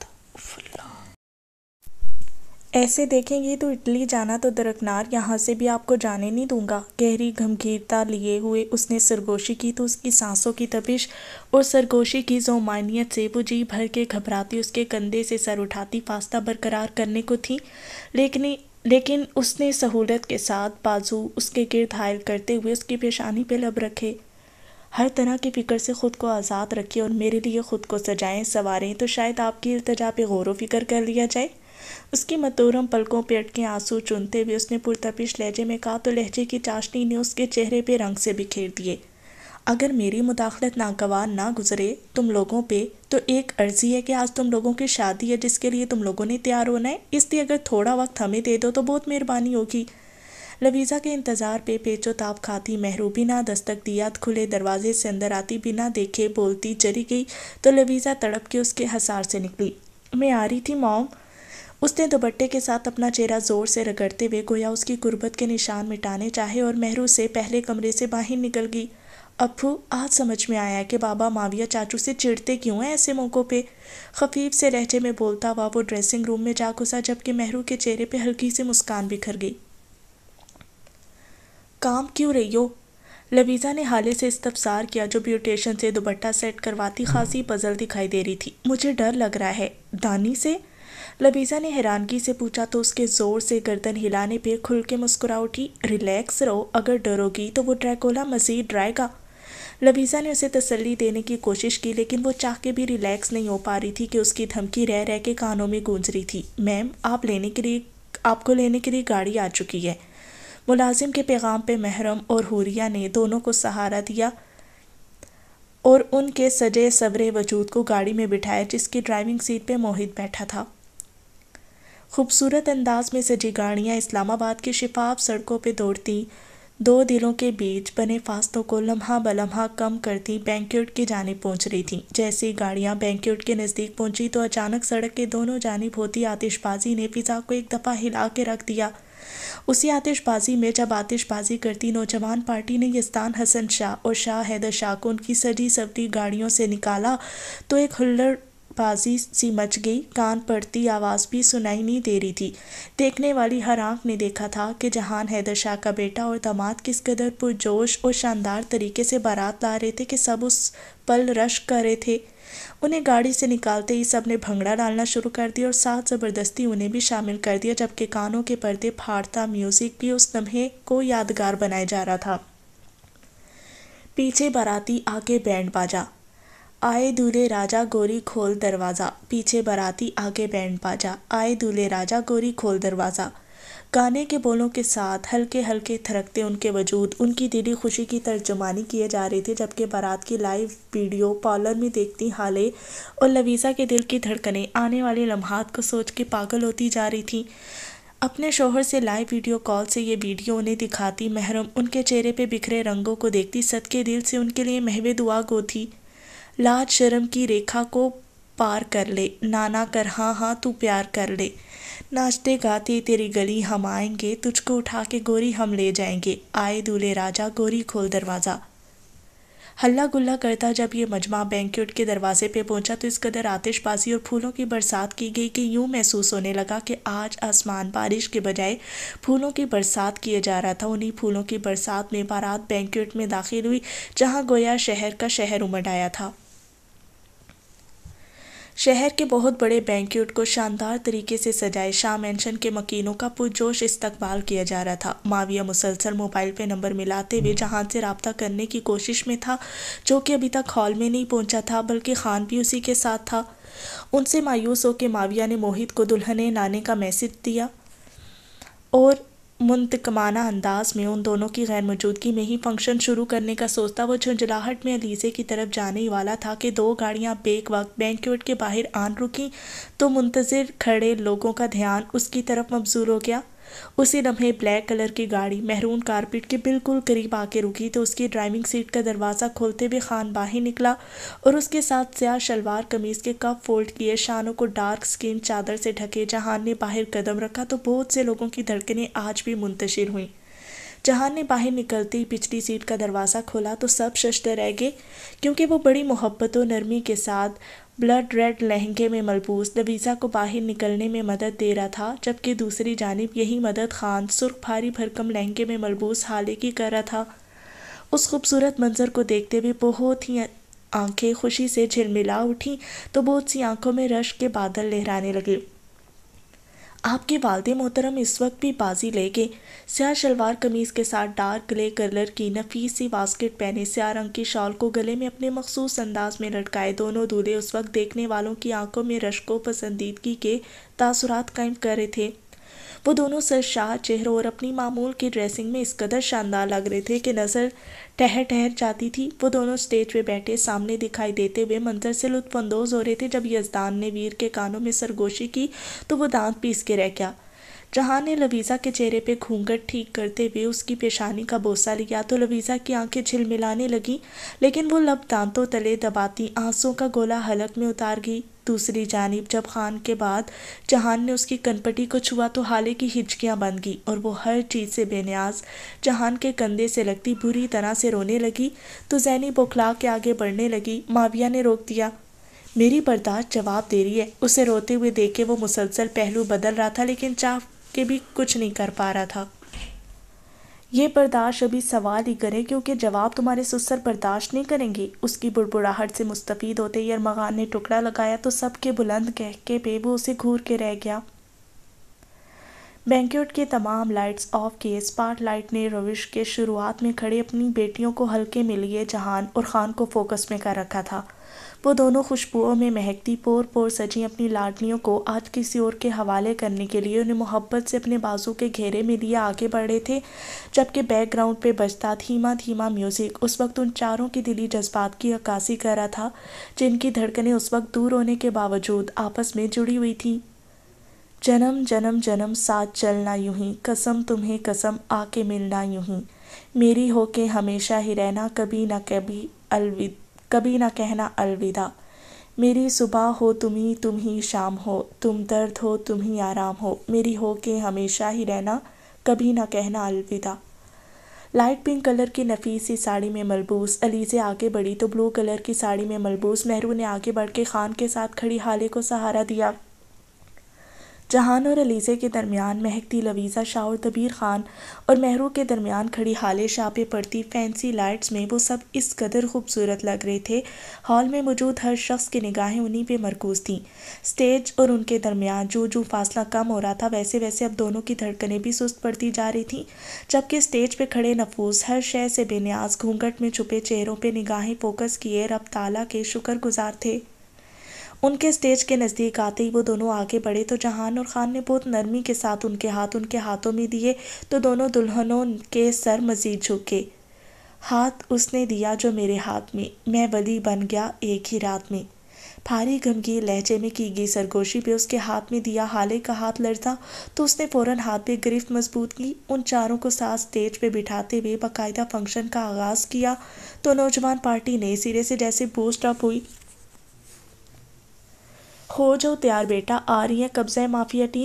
ایسے دیکھیں گی تو اٹلی جانا تو درکنار، یہاں سے بھی آپ کو جانے نہیں دوں گا۔ گہری گھمگیرتا لیے ہوئے اس نے سرگوشی کی تو اس کی سانسوں کی تپش اور سرگوشی کی زومانیت سے وہ جی بھر کے گھبراتی اس کے کندھے سے سر اٹھاتی فاصلہ برقرار کرنے کو تھی، لیکن لیکن اس نے سہولت کے ساتھ بازو اس کے گرد حائل کرتے ہوئے اس کی پیشانی پہ لب رکھے۔ ہر طرح کی فکر سے خود کو آزاد رکھے اور میرے لیے خود کو سجائیں سنواریں تو شاید آپ کی التجا پہ غور و فکر کر لیا جائے۔ اس کی متورم پلکوں پہ اٹکے آنسو چنتے ہوئے اس نے پرتپش لہجے میں کہا تو لہجے کی چاشنی نے اس کے چہرے پہ رنگ سے بکھیر دیے۔ اگر میری مداخلت ناگوار نہ گزرے تم لوگوں پہ تو ایک عرضی ہے کہ آج تم لوگوں کی شادی ہے جس کے لیے تم لوگوں نے تیار ہونا ہے، اس لیے اگر تھوڑا وقت ہمیں دے دو تو بہت مہربانی ہوگی۔ لویزا کے انتظار پہ پیچ و تاب کھاتی مہرو بنا دستک دیا کھلے دروازے سے اندر آتی بنا دیکھے بولتی چلی گئی تو لویزا تڑپ کے اس کے حصار سے نکلی۔ میں آ رہی تھی موم، اس نے دوپٹے کے ساتھ اپنا چہرہ زور سے رگڑتے ہوئے گویا اس کی غربت کے نشان مٹانے چاہے اور مہرو سے پہلے کمرے سے باہر نکل گئی۔ ابو، آج سمجھ میں آیا کہ بابا معاویہ چاچو سے چڑھتے کیوں ہیں ایسے موقعوں پہ۔ خفیف سے لہجے میں بولتا ہوا وہ ڈریسنگ روم میں جا گھسا جبکہ مہرو کے چہرے پہ ہلکی سی مسکان بکھر گئی۔ کام کیوں رہی ہو؟ لویزا نے حالے سے استفسار کیا جو بیوٹیشن سے دوپٹہ سیٹ کرواتی خاصی پزل دکھائی دے رہی تھی۔ مجھے ڈر لگ رہا ہے۔ دانی سے؟ لویزا نے حیرانگی سے پوچھا تو اس کے زور سے گردن ہلانے پہ کھل کے مسکرا اٹھی۔ ریلیکس رہو، اگر ڈرو گی تو وہ ڈریکولا مزید ڈرائے گا۔ لویزا نے اسے تسلی دینے کی کوشش کی لیکن وہ چاہ کے بھی ریلیکس نہیں ہو پا رہی تھی کہ اس کی دھمکی رہ رہ کے کانوں میں گونج رہی تھی۔ میم، آپ لینے کے لیے آپ کو لینے کے لیے گاڑی آ چکی ہے۔ ملازم کے پیغام پہ محرم اور حوریہ نے دونوں کو سہارا دیا اور ان کے سجے سورے وجود کو گاڑی میں بٹھایا جس کی ڈرائیونگ سیٹ پہ موہت بیٹھا تھا۔ خوبصورت انداز میں سجی گاڑیاں اسلام آباد کی شفاف سڑکوں پہ دوڑتی دو دلوں کے بیچ بنے فاصلوں کو لمحہ بلمحہ کم کرتی بینکوٹ کی جانب پہنچ رہی تھیں۔ جیسے گاڑیاں بینکوٹ کے نزدیک پہنچی تو اچانک سڑک کے دونوں جانب ہوتی آتش بازی نے فضا کو ایک دفعہ ہلا کے رکھ دیا۔ اسی آتش بازی میں جب آتش بازی کرتی نوجوان پارٹی نے یزدان حسن شاہ اور شاہ حیدر شاہ کو ان کی سجی سوری گاڑیوں سے نکالا تو ایک ہلڑ بازی سی مچ گئی۔ کان پڑتی آواز بھی سنائی نہیں دے رہی تھی۔ دیکھنے والی ہر آنکھ نے دیکھا تھا کہ جہان حیدر شاہ کا بیٹا اور داماد کس قدر پرجوش اور شاندار طریقے سے بارات لا رہے تھے کہ سب اس پل رشک کر رہے تھے۔ انہیں گاڑی سے نکالتے ہی سب نے بھنگڑا ڈالنا شروع کر دیا اور ساتھ زبردستی انہیں بھی شامل کر دیا جبکہ کانوں کے پردے پھاڑتا میوزک بھی اس لمحے کو یادگار بنایا جا رہا تھا۔ پیچھے باراتی آگے بینڈ باجا، آئے دولہے راجا گوری کھول دروازہ، پیچھے باراتی آگے بینڈ باجا، آئے دولہے راجا گوری کھول دروازہ۔ گانے کے بولوں کے ساتھ ہلکے ہلکے تھرکتے ان کے وجود ان کی دلی خوشی کی ترجمانی کیے جا رہے تھے جبکہ بارات کی لائیو ویڈیو پارلر میں دیکھتی حالے اور لویزا کے دل کی دھڑکنیں آنے والے لمحات کو سوچ کے پاگل ہوتی جا رہی تھیں۔ اپنے شوہر سے لائیو ویڈیو کال سے یہ ویڈیو انہیں دکھاتی محرم ان کے چہرے پہ بکھرے رنگوں کو دیکھتی صدقے دل سے ان کے لیے محو دعا گو تھی۔ لاج شرم کی ریکھا کو پار کر لے، نانا کر ہاں ہاں تو پیار کر لے، ناچتے گاتے تیری گلی ہم آئیں گے، تجھ کو اٹھا کے گوری ہم لے جائیں گے، آئے دولہے راجا گوری کھول دروازہ۔ ہلا گلا کرتا جب یہ مجمع بینکوٹ کے دروازے پہ پہنچا تو اس قدر آتش بازی اور پھولوں کی برسات کی گئی کہ یوں محسوس ہونے لگا کہ آج آسمان بارش کے بجائے پھولوں کی برسات کیے جا رہا تھا۔ انہی پھولوں کی برسات میں بارات بینکوٹ میں داخل ہوئی، جہاں گویا شہر کا شہر امڈ آیا تھا۔ شہر کے بہت بڑے بینکوٹ کو شاندار طریقے سے سجائے شاہ مینشن کے مکینوں کا پرجوش استقبال کیا جا رہا تھا۔ معاویہ مسلسل موبائل پہ نمبر ملاتے ہوئے جہان سے رابطہ کرنے کی کوشش میں تھا، جو کہ ابھی تک ہال میں نہیں پہنچا تھا، بلکہ خان بھی اسی کے ساتھ تھا۔ ان سے مایوس ہو کے معاویہ نے موہت کو دلہنیں لانے کا میسج دیا اور منتقمانہ انداز میں ان دونوں کی غیر موجودگی میں ہی فنکشن شروع کرنے کا سوچتا وہ جھنجھلاہٹ میں علیزے کی طرف جانے ہی والا تھا کہ دو گاڑیاں بیک وقت بینکوٹ کے باہر آن رکیں تو منتظر کھڑے لوگوں کا دھیان اس کی طرف مبذول ہو گیا۔ اسی لمحے بلیک کلر کی گاڑی میرون کارپیٹ کے بالکل قریب آ کے رکی تو اس کی ڈرائیونگ سیٹ کا دروازہ کھولتے ہوئے خان باہر نکلا اور اس کے ساتھ سیاہ شلوار قمیض کے کپ فولڈ کیے شانوں کو ڈارک سکن چادر سے ڈھکے جہان نے باہر قدم رکھا تو بہت سے لوگوں کی دھڑکنیں آج بھی منتشر ہوئیں۔ جہان نے باہر نکلتے ہی پچھلی سیٹ کا دروازہ کھولا تو سب ششدر رہ گئے، کیونکہ وہ بڑی محبت و نرمی کے ساتھ بلڈ ریڈ لہنگے میں ملبوس لویزا کو باہر نکلنے میں مدد دے رہا تھا، جبکہ دوسری جانب یہی مدد خان سرخ بھاری بھرکم لہنگے میں ملبوس حالے کی کر رہا تھا۔ اس خوبصورت منظر کو دیکھتے ہوئے بہت ہی آنکھیں خوشی سے جھلملا اٹھیں تو بہت سی آنکھوں میں رشک کے بادل لہرانے لگے۔ آپ کے والد محترم اس وقت بھی بازی لے گئے۔ سیاہ شلوار قمیض کے ساتھ ڈارک گلے کلر کی نفیس سی واسکٹ پہنے سیاہ رنگ کی شال کو گلے میں اپنے مخصوص انداز میں لٹکائے دونوں دولہے اس وقت دیکھنے والوں کی آنکھوں میں رشک و پسندیدگی کے تاثرات قائم کر رہے تھے۔ وہ دونوں سرشار چہروں اور اپنی معمول کی ڈریسنگ میں اس قدر شاندار لگ رہے تھے کہ نظر ٹہر ٹہر جاتی تھی۔ وہ دونوں سٹیج پہ بیٹھے سامنے دکھائی دیتے ہوئے منظر سے لطف اندوز ہو رہے تھے۔ جب یزدان نے ویر کے کانوں میں سرگوشی کی تو وہ دانت پیس کے رہ گیا۔ جہاں نے لویزا کے چہرے پہ گھونگھٹ ٹھیک کرتے ہوئے اس کی پیشانی کا بوسہ لیا تو لویزا کی آنکھیں جھلملانے لگیں، لیکن وہ لب دانتوں تلے دباتی آنسوں کا گولا حلق میں اتار گئی۔ دوسری جانب جب خان کے بعد جہان نے اس کی کنپٹی کو چھوا تو حالے کی ہچکیاں بند گئی اور وہ ہر چیز سے بے نیاز جہان کے کندھے سے لگتی بری طرح سے رونے لگی تو زینی بوکھلا کے آگے بڑھنے لگی۔ معاویہ نے روک دیا۔ میری برداشت جواب دے رہی ہے۔ اسے روتے ہوئے دیکھے وہ مسلسل پہلو بدل رہا تھا، لیکن چاہ کے بھی کچھ نہیں کر پا رہا تھا۔ یہ برداشت ابھی سوال ہی کرے، کیونکہ جواب تمہارے سسر برداشت نہیں کریں گے۔ اس کی بڑبڑاہٹ سے مستفید ہوتے ہی ارمغان نے ٹکڑا لگایا تو سب کے بلند کہکے پہ وہ اسے گھور کے رہ گیا۔ بینکوٹ کے تمام لائٹس آف کیے۔ اسپاٹ لائٹ نے روش کے شروعات میں کھڑے اپنی بیٹیوں کو ہلکے میں لیے جہان اور خان کو فوکس میں کر رکھا تھا۔ وہ دونوں خوشبوؤں میں مہکتی پور پور سجی اپنی لاڈلیوں کو آج کسی اور کے حوالے کرنے کے لیے انہیں محبت سے اپنے بازو کے گھیرے میں لیے آگے بڑھ رہے تھے، جبکہ بیک گراؤنڈ پہ بجتا دھیما دھیما میوزک اس وقت ان چاروں کی دلی جذبات کی عکاسی کر رہا تھا، جن کی دھڑکنیں اس وقت دور ہونے کے باوجود آپس میں جڑی ہوئی تھیں۔ جنم جنم جنم ساتھ چلنا یوں ہی، قسم تمہیں قسم آ کے ملنا یوں ہی، میری ہو کے ہمیشہ ہی رہنا، کبھی نہ کبھی الوداع کبھی نہ کہنا الوداع، میری صبح ہو تم ہی تم ہی شام ہو، تم درد ہو تم ہی آرام ہو، میری ہو کے ہمیشہ ہی رہنا، کبھی نہ کہنا الوداع۔ لائٹ پنک کلر کی نفیس سی ساڑی میں ملبوس علیزے آگے بڑھی تو بلو کلر کی ساڑی میں ملبوس مہرو نے آگے بڑھ کے خان کے ساتھ کھڑی حالے کو سہارا دیا۔ جہان اور علیزے کے درمیان مہکتی لویزا شاہ اور دبیر خان اور مہرو کے درمیان کھڑی حالے شاہ پہ پڑتی فینسی لائٹس میں وہ سب اس قدر خوبصورت لگ رہے تھے۔ ہال میں موجود ہر شخص کی نگاہیں انہی پہ مرکوز تھیں۔ سٹیج اور ان کے درمیان جو جو فاصلہ کم ہو رہا تھا ویسے ویسے اب دونوں کی دھڑکنیں بھی سست پڑتی جا رہی تھیں، جبکہ سٹیج پہ کھڑے نفوس ہر شے سے بے نیاز گھونگھٹ میں چھپے چہروں پہ نگاہیں فوکس کیے رب تعالیٰ کے شکر گزار تھے۔ ان کے سٹیج کے نزدیک آتے ہی وہ دونوں آگے بڑھے تو جہان اور خان نے بہت نرمی کے ساتھ ان کے ہاتھ ان کے ہاتھوں میں دیے تو دونوں دلہنوں کے سر مزید جھکے۔ ہاتھ اس نے دیا جو میرے ہاتھ میں، میں ولی بن گیا ایک ہی رات میں۔ بھاری غمگین لہجے میں کی گئی سرگوشی پہ اس کے ہاتھ میں دیا حالے کا ہاتھ لرزا تو اس نے فوراً ہاتھ پہ گرفت مضبوط کی۔ ان چاروں کو ساتھ سٹیج پہ بٹھاتے ہوئے باقاعدہ فنکشن کا آغاز کیا تو نوجوان پارٹی نئے سرے سے جیسے بوسٹ اپ ہوئی۔ ہو جو تیار بیٹا، آ رہی ہے قبضہ مافیا ٹیم۔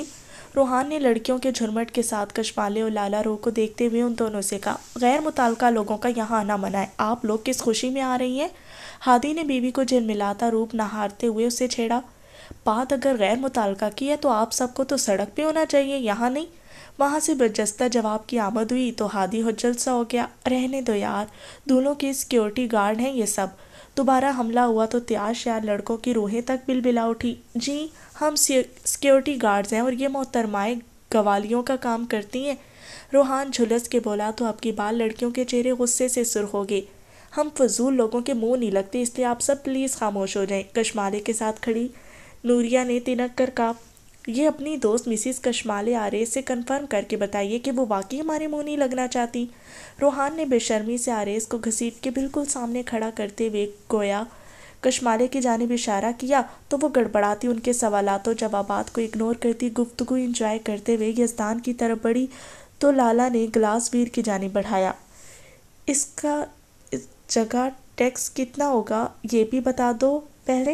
روحان نے لڑکیوں کے جھرمٹ کے ساتھ کشمالے اور لالا رو کو دیکھتے ہوئے ان دونوں سے کہا، غیر متعلقہ لوگوں کا یہاں آنا منع ہے، آپ لوگ کس خوشی میں آ رہی ہیں؟ ہادی نے بیوی کو جھلملاتا روپ نہارتے ہوئے اسے چھیڑا، بات اگر غیر متعلقہ کی ہے تو آپ سب کو تو سڑک پہ ہونا چاہیے، یہاں نہیں۔ وہاں سے برجستہ جواب کی آمد ہوئی تو ہادی حجت سا ہو گیا، رہنے دو یار، دولوں کے سیکیورٹی گارڈ ہیں یہ سب، دوبارہ حملہ ہوا تو تیاش یار لڑکوں کی روحیں تک بل بلا اٹھی۔ جی ہم سیکیورٹی گارڈز ہیں اور یہ محترمائیں گوالیوں کا کام کرتی ہیں۔ روحان جھلس کے بولا تو اب کی بار لڑکیوں کے چہرے غصے سے سرخ ہو گئے۔ ہم فضول لوگوں کے منہ نہیں لگتے، اس لیے آپ سب پلیز خاموش ہو جائیں۔ کشمالے کے ساتھ کھڑی نوریہ نے تنک کر کہا، یہ اپنی دوست مسز کشمالے آریز سے کنفرم کر کے بتائیے کہ وہ واقعی ہمارے منہ نہیں لگنا چاہتی۔ روحان نے بے شرمی سے آریز کو گھسیٹ کے بالکل سامنے کھڑا کرتے ہوئے گویا کشمالے کی جانب اشارہ کیا تو وہ گڑبڑاتی ان کے سوالات و جوابات کو اگنور کرتی گفتگو انجوائے کرتے ہوئے یزدان کی طرف بڑھی تو لالا نے گلاس ویر کی جانب بڑھایا۔ اس کا جگہ ٹیکس کتنا ہوگا یہ بھی بتا دو پہلے۔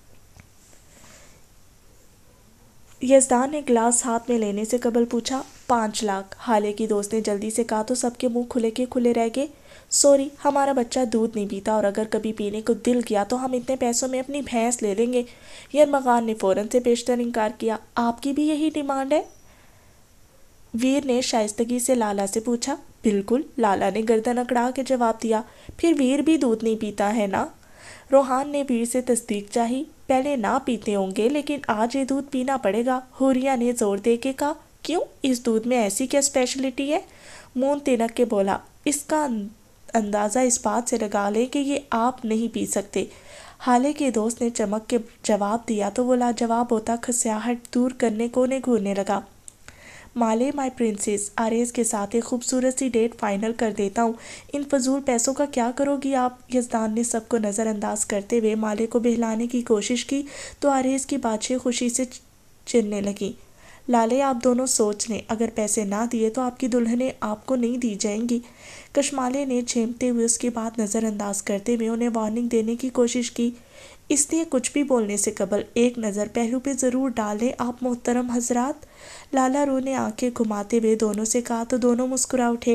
یزدان نے گلاس ہاتھ میں لینے سے قبل پوچھا، پانچ لاکھ۔ حالے کی دوست نے جلدی سے کہا تو سب کے منہ کھلے کے کھلے رہ گئے۔ سوری، ہمارا بچہ دودھ نہیں پیتا اور اگر کبھی پینے کو دل کیا تو ہم اتنے پیسوں میں اپنی بھینس لے لیں گے۔ یرمغان نے فوراً سے بیشتر انکار کیا، آپ کی بھی یہی ڈیمانڈ ہے؟ ویر نے شائستگی سے لالا سے پوچھا۔ بالکل، لالا نے گردن اکڑا کے جواب دیا۔ پھر ویر بھی دودھ نہیں پیتا ہے نا؟ روحان نے ویر سے تصدیق چاہی۔ پہلے نہ پیتے ہوں گے لیکن آج یہ دودھ پینا پڑے گا، حوریہ نے زور دے کے کہا۔ کیوں، اس دودھ میں ایسی کیا اسپیشلٹی ہے؟ مون تنک کے بولا، اس کا اندازہ اس بات سے لگا لیں کہ یہ آپ نہیں پی سکتے۔ حالے کے دوست نے چمک کے جواب دیا تو وہ لاجواب ہوتا کھسیاہٹ دور کرنے کونے گھورنے لگا۔ مالے مائی پرنسس، آریز کے ساتھ ایک خوبصورت سی ڈیٹ فائنل کر دیتا ہوں، ان فضول پیسوں کا کیا کرو گی آپ؟ یزدان نے سب کو نظر انداز کرتے ہوئے مالے کو بہلانے کی کوشش کی تو آریز کی باتیں خوشی سے چلنے لگیں۔ لالے آپ دونوں سوچ لیں، اگر پیسے نہ دیے تو آپ کی دلہنیں آپ کو نہیں دی جائیں گی۔ کشمالے نے جھیمتے ہوئے اس کی بات نظر انداز کرتے ہوئے انہیں وارننگ دینے کی کوشش کی، اس لیے کچھ بھی بولنے سے قبل ایک نظر پہلو پہ ضرور ڈالیں آپ محترم حضرات۔ لالا رو نے آنکھیں گھماتے ہوئے دونوں سے کہا تو دونوں مسکرا اٹھے۔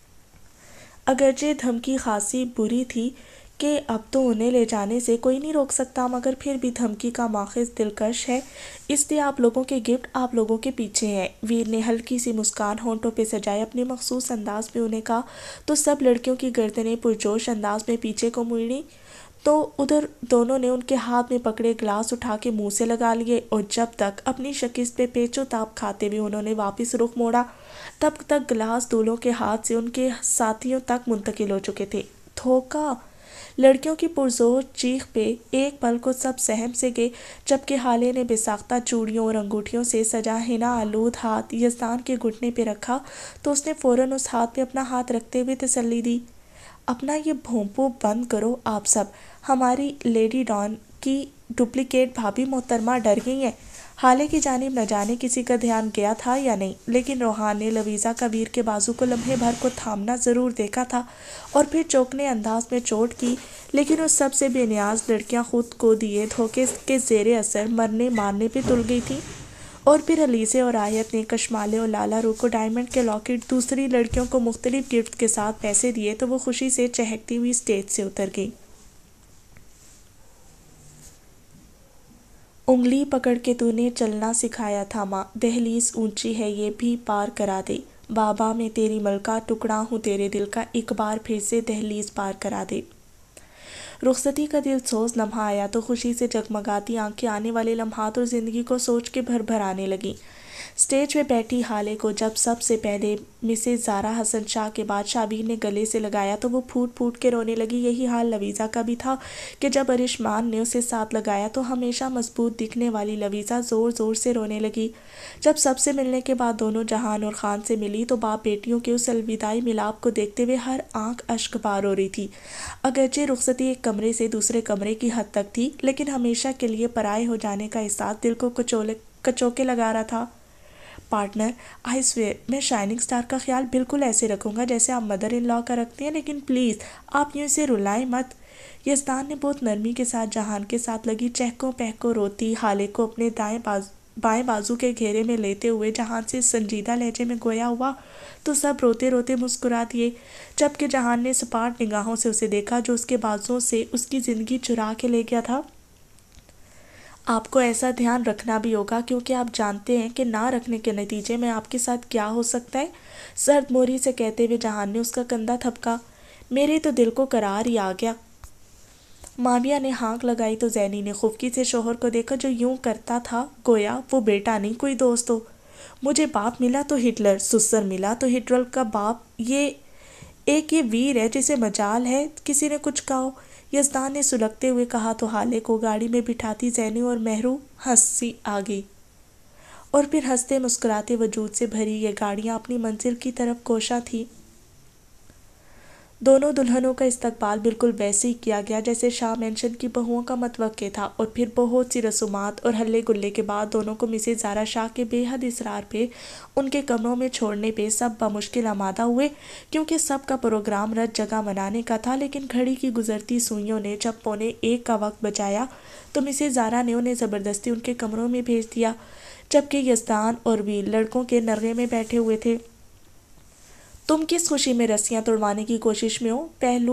اگرچہ دھمکی خاصی بری تھی کہ اب تو انہیں لے جانے سے کوئی نہیں روک سکتا، مگر پھر بھی دھمکی کا ماخذ دلکش ہے، اس لیے آپ لوگوں کے گفٹ آپ لوگوں کے پیچھے ہیں۔ ویر نے ہلکی سی مسکان ہونٹوں پہ سجائے اپنے مخصوص انداز میں انہیں کہا تو سب لڑکیوں کی گردنیں پرجوش انداز میں پیچھے کو موڑیں تو ادھر دونوں نے ان کے ہاتھ میں پکڑے گلاس اٹھا کے منہ سے لگا لیے اور جب تک اپنی شکست پہ پیچ و تاب کھاتے ہوئے انہوں نے واپس رخ موڑا تب تک گلاس دولوں کے ہاتھ سے ان کے ساتھیوں تک منتقل ہو چکے تھے۔ دھوکہ! لڑکیوں کی پرزور چیخ پہ ایک پل کو سب سہم سے گئے، جبکہ حالے نے بے ساختہ چوڑیوں اور انگوٹھیوں سے سجا حنا آلود ہاتھ یزدان کے گھٹنے پہ رکھا تو اس نے فوراً اس ہاتھ پہ اپنا ہاتھ رکھتے ہوئے تسلی دی، اپنا یہ بھونپو بند کرو آپ سب، ہماری لیڈی ڈان کی ڈپلیکیٹ بھابھی محترمہ ڈر گئی ہیں۔ حالے کی جانب نہ جانے کسی کا دھیان گیا تھا یا نہیں، لیکن روحان نے لویزا کا ویر کے بازو کو لمحے بھر کو تھامنا ضرور دیکھا تھا اور پھر چوکنے انداز میں چوٹ کی، لیکن اس سب سے بے نیاز لڑکیاں خود کو دیے دھوکے کے زیر اثر مرنے مارنے پہ تل گئی تھیں۔ اور پھر علیزے اور آیت نے کشمالے اور لالا رو کو ڈائمنڈ کے لاکٹ، دوسری لڑکیوں کو مختلف گفٹ کے ساتھ پیسے دیے تو وہ خوشی سے چہکتی ہوئی اسٹیج سے اتر گئی۔ انگلی پکڑ کے تو نے چلنا سکھایا تھا ماں، دہلیز اونچی ہے یہ بھی پار کرا دے، بابا میں تیری ملکہ ٹکڑا ہوں تیرے دل کا، ایک بار پھر سے دہلیز پار کرا دے۔ رخصتی کا دل سوز لمحہ آیا تو خوشی سے جگمگاتی آنکھیں آنے والے لمحات اور زندگی کو سوچ کے بھر بھر آنے لگیں۔ اسٹیج پہ بیٹھی حالے کو جب سب سے پہلے مسز زارا حسن شاہ کے بعد شابیر نے گلے سے لگایا تو وہ پھوٹ پھوٹ کے رونے لگی۔ یہی حال لویزا کا بھی تھا کہ جب ارشمان نے اسے ساتھ لگایا تو ہمیشہ مضبوط دکھنے والی لویزا زور زور سے رونے لگی۔ جب سب سے ملنے کے بعد دونوں جہان اور خان سے ملی تو باپ بیٹیوں کے اس الوداعی ملاپ کو دیکھتے ہوئے ہر آنکھ اشک بار ہو رہی تھی۔ اگرچہ رخصتی ایک کمرے سے دوسرے کمرے کی حد تک تھی لیکن ہمیشہ کے لیے پرائے ہو جانے کا احساس دل کو کچوکے لگا رہا تھا۔ پارٹنر، آئی سویئر میں شائننگ سٹار کا خیال بالکل ایسے رکھوں گا جیسے آپ مدر ان لا کا رکھتے ہیں، لیکن پلیز آپ یوں اسے رلائیں مت۔ یزدان نے بہت نرمی کے ساتھ جہان کے ساتھ لگی چہکوں پہکوں روتی حالے کو اپنے دائیں बाएं बाजू के घेरे में लेते हुए जहान से संजीदा लहजे में गोया हुआ तो सब रोते रोते मुस्कुरा दिए, जबकि जहान ने सपाट निगाहों से उसे देखा जो उसके बाजुओं से उसकी जिंदगी चुरा के ले गया था। आपको ऐसा ध्यान रखना भी होगा क्योंकि आप जानते हैं कि ना रखने के नतीजे में आपके साथ क्या हो सकता है, सर्द मोरी से कहते हुए जहान ने उसका कंधा थपका। मेरे तो दिल को करार ही आ गया। माविया ने हाँक लगाई तो जैनी ने खुफकी से शोहर को देखा जो यूं करता था गोया वो बेटा नहीं कोई दोस्त हो। मुझे बाप मिला तो हिटलर, सुसर मिला तो हिटलर का बाप, ये एक ये वीर है जिसे मजाल है किसी ने कुछ कहो, यजदान ने सुलगते हुए कहा तो हाले को गाड़ी में बिठाती जैनी और महरू हंसी आ गई और फिर हंसते मुस्कुराते वजूद से भरी ये गाड़ियां अपनी मंजिल की तरफ कोशा थी। दोनों दुल्हनों का इस्तकबाल बिल्कुल वैसे ही किया गया जैसे शाह मेंशन की बहुओं का मतवक्के था और फिर बहुत सी रसूमात और हल्ले गुल्ले के बाद दोनों को मिसेज ज़ारा शाह के बेहद इसरार पे उनके कमरों में छोड़ने पे सब बमुश्किल आमादा हुए क्योंकि सब का प्रोग्राम रत जगह मनाने का था। लेकिन घड़ी की गुजरती सुइयों ने जब पौने एक का वक्त बचाया तो मिसेज ज़ारा ने उन्हें ज़बरदस्ती उनके कमरों में भेज दिया, जबकि यजदान और भी लड़कों के नर्रे में बैठे हुए थे। तुम किस खुशी में रस्सियां तोड़वाने की कोशिश में हो, पहलू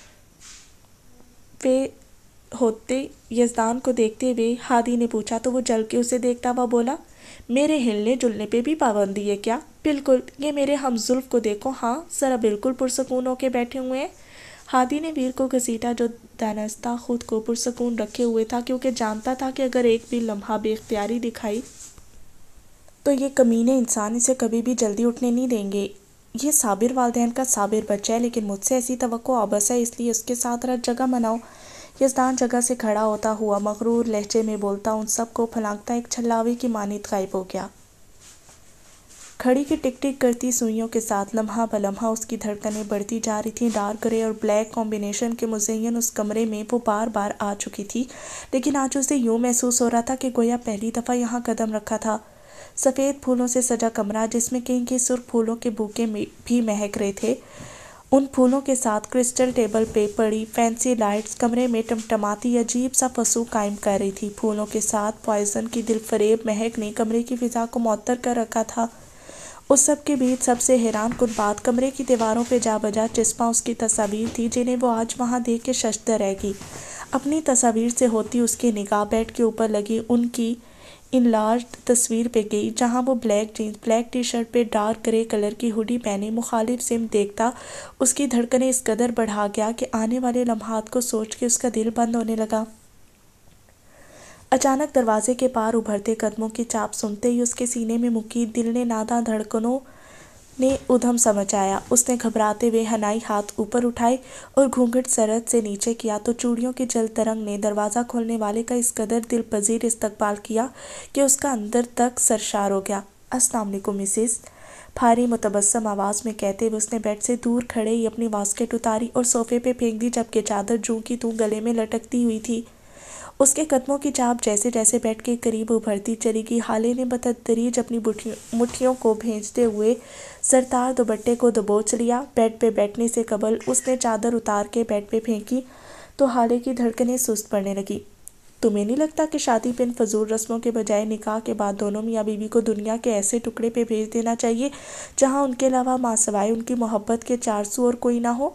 पे होते यजदान को देखते हुए हादी ने पूछा तो वो जल के उसे देखता हुआ बोला, मेरे हिलने जुलने पे भी पाबंदी है क्या? बिल्कुल, ये मेरे हमजुल्फ को देखो, हाँ जरा बिल्कुल पुरसकून होके बैठे हुए हैं। हादी ने वीर को घसीटा जो दानस्ता खुद को पुरसकून रखे हुए था क्योंकि जानता था कि अगर एक भी लम्हा बेख्तियारी दिखाई तो ये कमीने इंसान इसे कभी भी जल्दी उठने नहीं देंगे। ये साबिर वालदैन का साबिर बच्चा है लेकिन मुझसे ऐसी तवक्को आबस है, इसलिए उसके साथ रात जगह मनाओ। यजदान जगह से खड़ा होता हुआ मगरूर लहजे में बोलता उन सबको फलांगता एक छल्लावे की मानित गायब हो गया। खड़ी की टिक टिक करती सुइयों के साथ लम्हा बलम्हा उसकी धड़कनें बढ़ती जा रही थीं। डार्क ग्रे और ब्लैक कॉम्बिनेशन के मुज़य्यन उस कमरे में वो बार बार आ चुकी थी, लेकिन आज उसे यूँ महसूस हो रहा था कि गोया पहली दफ़ा यहाँ कदम रखा था। सफ़ेद फूलों से सजा कमरा जिसमें कहीं के सुर्ख फूलों के बूके भी महक रहे थे, उन फूलों के साथ क्रिस्टल टेबल पे पड़ी फैंसी लाइट्स कमरे में टमटमाती अजीब सा फसू कायम कर रही थी। फूलों के साथ पॉइजन की दिलफरेब महक ने कमरे की फिजा को मुअत्तर कर रखा था। उस सब के बीच सबसे हैरान कुन बात कमरे की दीवारों पे जा बजा चिस्पा उसकी तस्वीर थी जिन्हें वो आज वहाँ देख के शशदर रहेगी। अपनी तस्वीर से होती उसकी निगाह बेड के ऊपर लगी उनकी इनलार्ज तस्वीर पे गई जहां वो black jeans black T shirt पे डार्क ग्रे कलर की हुडी पहने मुखालिफ सिम देखता उसकी धड़कनें इस कदर बढ़ा गया कि आने वाले लम्हात को सोच के उसका दिल बंद होने लगा। अचानक दरवाजे के पार उभरते कदमों की चाप सुनते ही उसके सीने में मुकी दिल ने नादा धड़कनों ने उधम सा मचाया। उसने घबराते हुए हनाई हाथ ऊपर उठाए और घूंघट सरहद से नीचे किया तो चूड़ियों की जल तरंग ने दरवाज़ा खोलने वाले का इस कदर दिल पजीर इस्तकबाल किया कि उसका अंदर तक सरशार हो गया। अस्सलाम वालेकुम मिसेस, भारी मुतबस्सम आवाज़ में कहते हुए उसने बेड से दूर खड़े ही अपनी बास्केट उतारी और सोफे पे फेंक दी, जबकि चादर जूं की तूं गले में लटकती हुई थी। उसके कदमों की चाप जैसे जैसे बेड के करीब उभरती चली गई। हाले ने बतदरीज अपनी मुट्ठियों को भेजते हुए सरतार दुपट्टे को दबोच लिया। बेड पे बैठने से कबल उसने चादर उतार के बेड पे फेंकी तो हाले की धड़कनें सुस्त पड़ने लगी। तुम्हें नहीं लगता कि शादी पे इन फजूल रस्मों के बजाय निकाह के बाद दोनों मियाँ बीवी को दुनिया के ऐसे टुकड़े पे भेज देना चाहिए जहाँ उनके अलावा माँ सवाए उनकी मोहब्बत के चार सौ और कोई ना हो?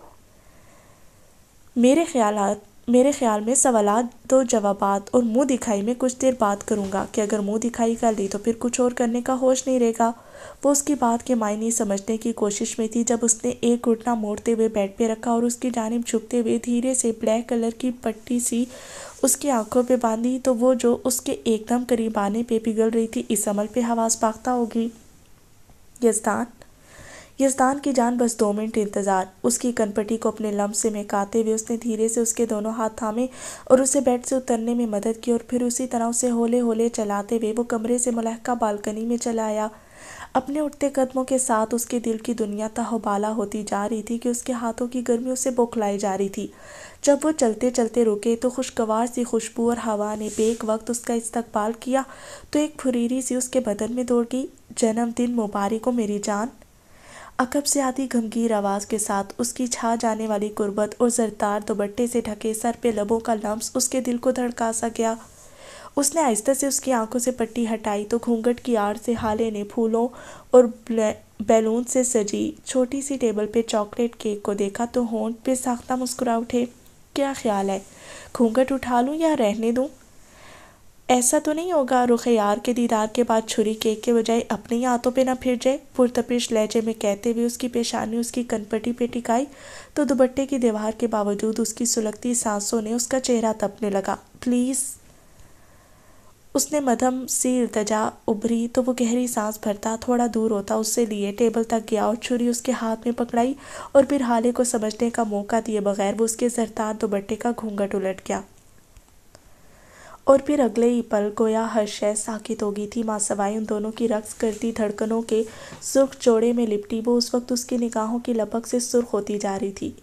मेरे ख्यालात मेरे ख्याल में सवालात दो जवाबात और मुंह दिखाई में कुछ देर बात करूंगा कि अगर मुंह दिखाई कर ली तो फिर कुछ और करने का होश नहीं रहेगा। वो उसकी बात के मायने समझने की कोशिश में थी जब उसने एक घुटना मोड़ते हुए बेड पे रखा और उसकी जानिब झुकते हुए धीरे से ब्लैक कलर की पट्टी सी उसकी आंखों पे बांधी तो वो जो उसके एकदम करीब आने पे पिघल रही थी इस अमल पे हवास पाख्ता होगी। यजदान यजदान की जान बस दो मिनट इंतज़ार। उसकी कनपटी को अपने लम्ब से महकाते हुए उसने धीरे से उसके दोनों हाथ थामे और उसे बेड से उतरने में मदद की और फिर उसी तरह उसे होले होले चलाते हुए वो कमरे से मुलहका बालकनी में चला आया। अपने उठते कदमों के साथ उसके दिल की दुनिया तहोबाला होती जा रही थी कि उसके हाथों की गर्मी उसे बौखलाई जा रही थी। जब वो चलते चलते रुके तो खुशगवार सी खुशबू और हवा ने बेक वक्त उसका इस्तकबाल किया तो एक फुरीरी सी उसके बदन में दौड़ गई। जन्मदिन मुबारक हो मेरी जान। अकब से आती गमगीर आवाज़ के साथ उसकी छा जाने वाली कुर्बत और जरतार दुपट्टे से ढके सर पे लबों का लम्स उसके दिल को धड़का सा गया। اس نے آہستہ سے اس کی آنکھوں سے پٹی ہٹائی تو گھونگھٹ کی آڑ سے حالے نے پھولوں اور بیلون سے سجی چھوٹی سی ٹیبل پہ چاکلیٹ کیک کو دیکھا تو ہونٹ پہ ساختہ مسکرا اٹھے۔ کیا خیال ہے، گھونگھٹ اٹھا لوں یا رہنے دوں؟ ایسا تو نہیں ہوگا رخ یار کے دیدار کے بعد چھری کیک کے بجائے اپنے ہی ہاتھوں پہ نہ پھر جائے؟ پرتپش لہجے میں کہتے ہوئے اس کی پیشانی اس کی کنپٹی پہ ٹکائی تو دوپٹے کی دیوار کے باوجود اس کی سلگتی سانسوں نے اس کا چہرہ تپنے لگا۔ پلیز۔ اس نے مدھم سی التجا ابھری تو وہ گہری سانس بھرتا تھوڑا دور ہوتا اس سے لیے ٹیبل تک گیا اور چھری اس کے ہاتھ میں پکڑائی اور پھر حالے کو سمجھنے کا موقع دیے بغیر وہ اس کے زرتار دوپٹے کا گھونگھٹ الٹ گیا اور پھر اگلے ہی پل گویا ہر شے ساکت ہو گئی تھی ماں سوائے ان دونوں کی رقص کرتی دھڑکنوں کے سرخ چوڑے میں لپٹی وہ اس وقت اس کی نگاہوں کی لپک سے سرخ ہوتی جا رہی تھی۔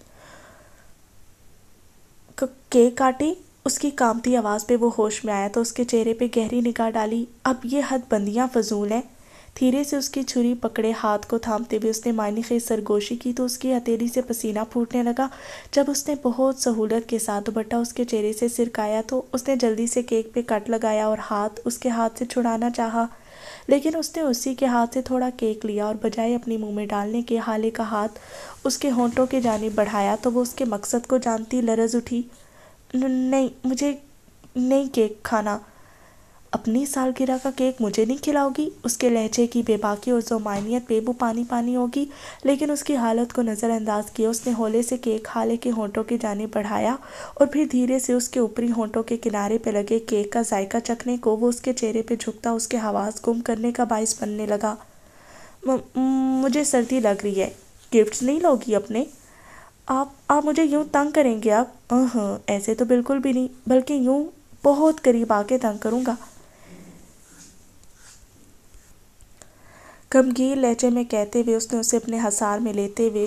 کیک کاٹی؟ اس کی کامتی آواز پہ وہ ہوش میں آیا تو اس کے چہرے پہ گہری نگاہ ڈالی۔ اب یہ حد بندیاں فضول ہیں۔ دھیرے سے اس کی چھری پکڑے ہاتھ کو تھامتے ہوئے اس نے معنی خیز سرگوشی کی تو اس کی ہتھیلی سے پسینہ پھوٹنے لگا۔ جب اس نے بہت سہولت کے ساتھ دوپٹہ اس کے چہرے سے سرکایا تو اس نے جلدی سے کیک پہ کٹ لگایا اور ہاتھ اس کے ہاتھ سے چھڑانا چاہا، لیکن اس نے اسی کے ہاتھ سے تھوڑا کیک لیا اور بجائے اپنے منہ میں ڈالنے کے حالے کا ہاتھ اس کے ہونٹوں کی جانب بڑھایا تو وہ اس کے مقصد کو جانتی لرز اٹھی۔ نہیں، مجھے نہیں کیک کھانا۔ اپنی سالگرہ کا کیک مجھے نہیں کھلاؤ گی؟ اس کے لہجے کی بے باکی اور ذومعنیت پہ وہ پانی پانی ہوگی، لیکن اس کی حالت کو نظر انداز کیا اس نے ہولے سے کیک حالے کے ہونٹوں کی جانب بڑھایا اور پھر دھیرے سے اس کے اوپری ہونٹوں کے کنارے پہ لگے کیک کا ذائقہ چکھنے کو وہ اس کے چہرے پہ جھکتا اس کے حواس گم کرنے کا باعث بننے لگا۔ مجھے سردی لگ رہی ہے، گفٹس نہیں لوگی اپنے؟ آپ آپ مجھے یوں تنگ کریں گے؟ آپ ہاں ایسے تو بالکل بھی نہیں، بلکہ یوں بہت قریب آ کے تنگ کروں گا، غمگین لہجے میں کہتے ہوئے اس نے اسے اپنے حصار میں لیتے ہوئے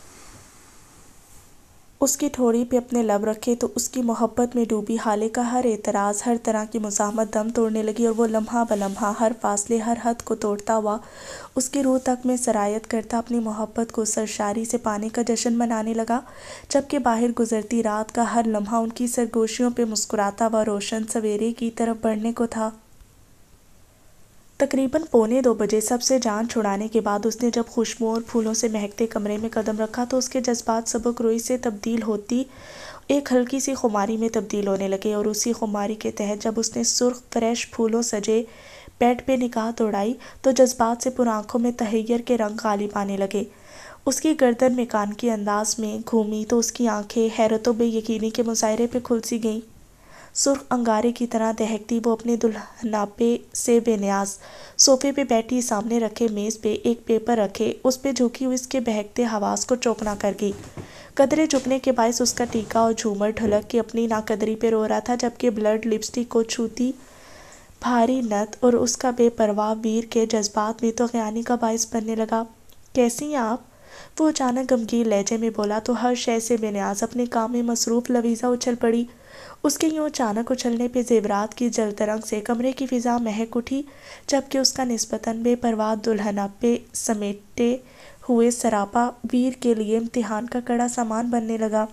اس کی ٹھوڑی پہ اپنے لب رکھے تو اس کی محبت میں ڈوبی حالے کا ہر اعتراض ہر طرح کی مزاحمت دم توڑنے لگی اور وہ لمحہ بلمحہ ہر فاصلے ہر حد کو توڑتا ہوا اس کی روح تک میں سرایت کرتا اپنی محبت کو سرشاری سے پانے کا جشن منانے لگا، جبکہ باہر گزرتی رات کا ہر لمحہ ان کی سرگوشیوں پہ مسکراتا ہوا روشن سویرے کی طرف بڑھنے کو تھا۔ تقریباً پونے دو بجے سب سے جان چھڑانے کے بعد اس نے جب خوشبو اور پھولوں سے مہکتے کمرے میں قدم رکھا تو اس کے جذبات سبک روئی سے تبدیل ہوتی ایک ہلکی سی خماری میں تبدیل ہونے لگے اور اسی خماری کے تحت جب اس نے سرخ فریش پھولوں سجے بیڈ پہ نگاہ دوڑائی تو جذبات سے پر آنکھوں میں تحیر کے رنگ غالب آنے لگے۔ اس کی گردن میں کان کے انداز میں گھومی تو اس کی آنکھیں حیرت و بے یقینی کے مظاہرے پہ کھل سی گئیں۔ سرخ انگارے کی طرح دہکتی وہ اپنے دلہناپے سے بے نیاز صوفے پہ بیٹھی سامنے رکھے میز پہ ایک پیپر رکھے اس پہ جھکی ہوئی اس کے بہکتے حواس کو چوکنا کر گئی۔ قدرے جھکنے کے باعث اس کا ٹیکا اور جھومر ڈھلک کے اپنی ناقدری پہ رو رہا تھا، جبکہ بلڈ لپسٹک کو چھوتی بھاری نت اور اس کا بے پرواہ ویر کے جذبات میں تو غیانی کا باعث بننے لگا۔ کیسی ہیں آپ؟ وہ اچانک غمگین لہجے میں بولا تو ہر شے سے بے نیاز اپنے کام میں مصروف لویزا اچھل پڑی۔ اس کے یوں اچانک اچھلنے پہ زیورات کی جل ترنگ سے کمرے کی فضا مہک اٹھی، جبکہ اس کا نسبتاً بے پرواہ دلہناپے سمیٹے ہوئے سراپا ویر کے لیے امتحان کا کڑا سامان بننے لگا۔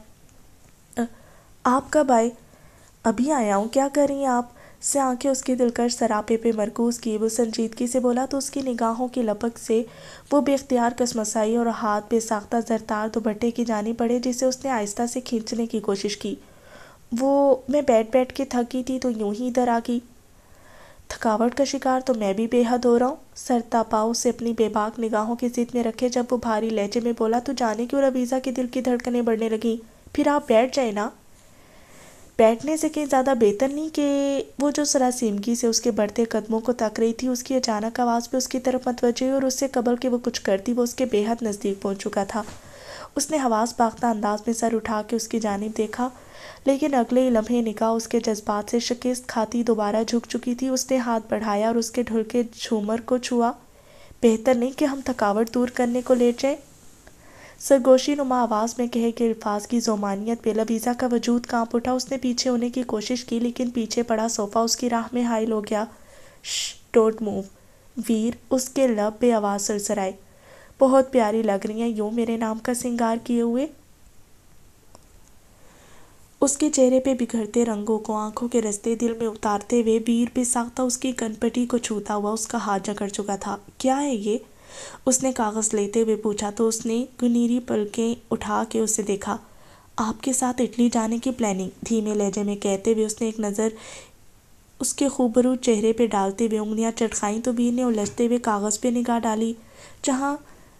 آپ کب آئے؟ ابھی آیا ہوں۔ کیا کر رہی ہیں آپ؟ سے آنکھیں اس کی دلکش سراپے پہ مرکوز کی وہ سنجیدگی سے بولا تو اس کی نگاہوں کی لپک سے وہ بے اختیار کسمسائی اور ہاتھ بے ساختہ زرتار دوپٹے کی جانب بڑھے جسے اس نے آہستہ سے کھینچنے کی کوشش کی۔ وہ میں بیٹھ بیٹھ کے تھک گئی تھی تو یوں ہی ادھر آ گئی۔ تھکاوٹ کا شکار تو میں بھی بے حد ہو رہا ہوں، سرتا پاؤ سے اپنی بے باک نگاہوں کی ضد میں رکھے جب وہ بھاری لہجے میں بولا تو جانے کیوں رویزا کے دل کی دھڑکنیں بڑھنے لگیں۔ پھر آپ بیٹھ جائیں نا۔ بیٹھنے سے کہیں زیادہ بہتر نہیں کہ وہ جو سراسیمگی سے اس کے بڑھتے قدموں کو تک رہی تھی اس کی اچانک آواز پہ اس کی طرف متوجہ ہوئی اور اس سے قبل کہ وہ کچھ کرتی وہ اس کے بے حد نزدیک پہنچ چکا تھا۔ اس نے حواس باختہ انداز میں سر اٹھا کے اس کی جانب دیکھا، لیکن اگلے ہی لمحے نگاہ اس کے جذبات سے شکست کھاتی دوبارہ جھک چکی تھی۔ اس نے ہاتھ بڑھایا اور اس کے ڈھلکے جھومر کو چھوا۔ بہتر نہیں کہ ہم تھکاوٹ دور کرنے کو لیٹ جائیں؟ سرگوشی نما آواز میں کہے کہ الفاظ کی ذومعنیت پہ لویزا کا وجود کانپ اٹھا۔ اس نے پیچھے ہونے کی کوشش کی لیکن پیچھے پڑا صوفہ اس کی راہ میں حائل ہو گیا۔ شش ڈونٹ موو ویر، اس کے لب بے آواز سرسرائے۔ بہت پیاری لگ رہی ہیں یوں میرے نام کا سنگار کیے ہوئے۔ اس کے چہرے پہ بکھرتے رنگوں کو آنکھوں کے رستے دل میں اتارتے ہوئے ویر بے ساختہ اس کی کنپٹی کو چھوتا ہوا اس کا ہاتھ جکڑ چکا تھا۔ کیا ہے یہ؟ اس نے کاغذ لیتے ہوئے پوچھا تو اس نے گنیری پلکیں اٹھا کے اسے دیکھا۔ آپ کے ساتھ اٹلی جانے کی پلاننگ، دھیمے لہجے میں کہتے ہوئے اس نے ایک نظر اس کے خوبرو چہرے پہ ڈالتے ہوئے انگلیاں چٹکائیں تو ویر نے الجھتے ہوئے کاغذ پہ نگاہ ڈالی جہاں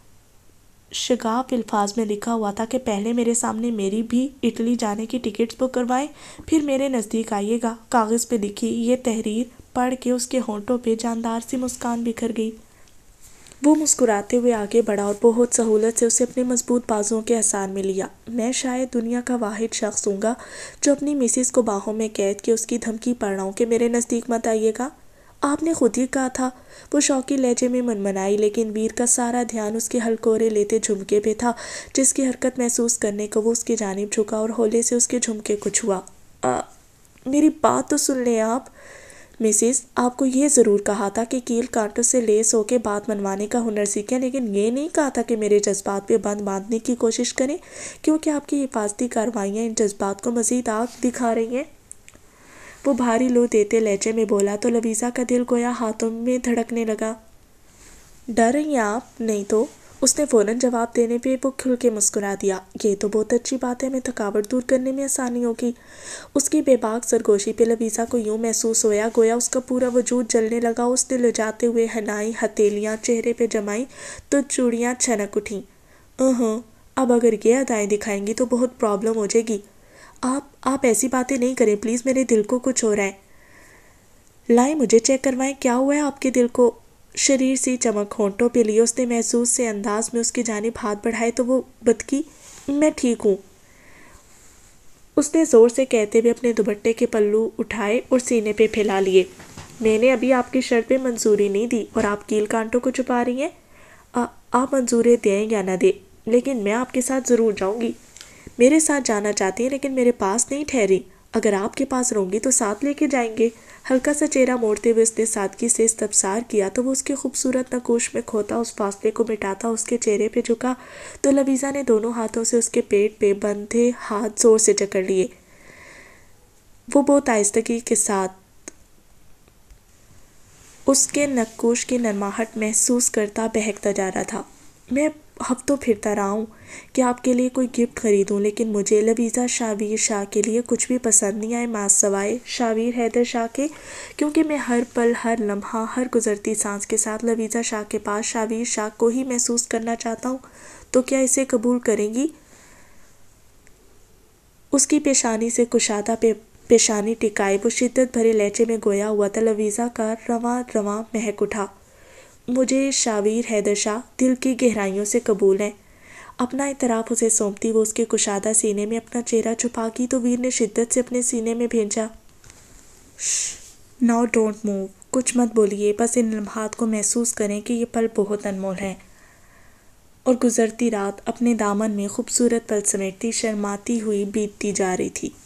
شگاف الفاظ میں لکھا ہوا تھا کہ پہلے میرے سامنے میری بھی اٹلی جانے کی ٹکٹس بک کروائیں، پھر میرے نزدیک آئیے گا۔ کاغذ پہ لکھی یہ تحریر پڑھ کے اس کے ہونٹوں پہ جاندار سی مسکان بکھر گئی۔ وہ مسکراتے ہوئے آگے بڑھا اور بہت سہولت سے اسے اپنے مضبوط بازوؤں کے احسان میں لیا۔ میں شاید دنیا کا واحد شخص ہوں گا جو اپنی مسز کو باہوں میں قید کے اس کی دھمکی پڑھ رہا ہوں کہ میرے نزدیک مت آئیے گا۔ آپ نے خود ہی کہا تھا۔ وہ شوقی لہجے میں منمنائی، لیکن ویر کا سارا دھیان اس کے ہلکورے لیتے جھمکے پہ تھا جس کی حرکت محسوس کرنے کو وہ اس کی جانب جھکا اور ہولے سے اس کے جھمکے کو چھوا۔ آ, میری بات تو سن لیں آپ۔ مسز، آپ کو یہ ضرور کہا تھا کہ کیل کانٹوں سے لیس ہو کے بات منوانے کا ہنر سیکھیں، لیکن یہ نہیں کہا تھا کہ میرے جذبات پہ بند باندھنے کی کوشش کریں، کیونکہ آپ کی حفاظتی کارروائیاں ان جذبات کو مزید آگ دکھا رہی ہیں۔ وہ بھاری لو دیتے لہجے میں بولا تو لویزا کا دل گویا ہاتھوں میں دھڑکنے لگا۔ ڈر رہی ہیں آپ؟ نہیں تو، اس نے فوراً جواب دینے پہ وہ کھل کے مسکرا دیا۔ یہ تو بہت اچھی بات ہے، ہمیں تھکاوٹ دور کرنے میں آسانی ہوگی۔ اس کی بے باک سرگوشی پہ لویزا کو یوں محسوس ہویا گویا اس کا پورا وجود جلنے لگا۔ اس نے لجاتے ہوئے حنائی ہتھیلیاں چہرے پہ جمائیں تو چوڑیاں چھنک اٹھیں۔ اہاں، اب اگر یہ ادائیں دکھائیں گی تو بہت پرابلم ہو جائے گی۔ آپ آپ ایسی باتیں نہیں کریں پلیز، میرے دل کو کچھ ہو رہا ہے۔ لائیں مجھے چیک کروائیں، کیا ہوا ہے آپ کے دل کو؟ شریر سی چمک ہونٹوں پہ لیے اس نے محسوس سے انداز میں اس کی جانب ہاتھ بڑھائے تو وہ بدکی۔ میں ٹھیک ہوں، اس نے زور سے کہتے ہوئے اپنے دوپٹے کے پلو اٹھائے اور سینے پہ پھیلا لیے۔ میں نے ابھی آپ کی شرط پہ منظوری نہیں دی اور آپ کیل کانٹوں کو چھپا رہی ہیں۔ آپ منظوری دیں یا نہ دیں، لیکن میں آپ کے ساتھ ضرور جاؤں گی۔ میرے ساتھ جانا چاہتی ہیں لیکن میرے پاس نہیں ٹھہری۔ اگر آپ کے پاس رہوں گی تو ساتھ لے کے جائیں گے۔ ہلکا سا چہرہ موڑتے ہوئے اس نے سادگی سے استفسار کیا تو وہ اس کے خوبصورت نقوش میں کھوتا اس فاصلے کو مٹاتا اس کے چہرے پہ جھکا تو لویزا نے دونوں ہاتھوں سے اس کے پیٹ پہ بندھے ہاتھ زور سے جکڑ لیے۔ وہ بہت آہستگی کے ساتھ اس کے نقوش کی نرماہٹ محسوس کرتا بہکتا جا رہا تھا۔ میں ہفتوں پھرتا رہا ہوں کہ آپ کے لیے کوئی گفٹ خریدوں، لیکن مجھے لویزا شاویر شاہ کے لیے کچھ بھی پسند نہیں آئے ماں سوائے شاویر حیدر شاہ کے، کیونکہ میں ہر پل، ہر لمحہ، ہر گزرتی سانس کے ساتھ لویزا شاہ کے پاس شاویر شاہ کو ہی محسوس کرنا چاہتا ہوں۔ تو کیا اسے قبول کریں گی؟ اس کی پیشانی سے کشادہ پہ پیشانی ٹکائے وہ شدت بھرے لہجے میں گویا ہوا تھا لویزا کا رواں رواں مہک اٹھا۔ مجھے شاویر حیدر شاہ دل کی گہرائیوں سے قبول ہیں۔ اپنا اعتراف اسے سونپتی وہ اس کے کشادہ سینے میں اپنا چہرہ چھپا کی تو ویر نے شدت سے اپنے سینے میں بھیجا۔ ناؤ ڈونٹ موو، کچھ مت بولیے، بس ان لمحات کو محسوس کریں کہ یہ پل بہت انمول ہیں۔ اور گزرتی رات اپنے دامن میں خوبصورت پل سمیٹتی شرماتی ہوئی بیتتی جا رہی تھی۔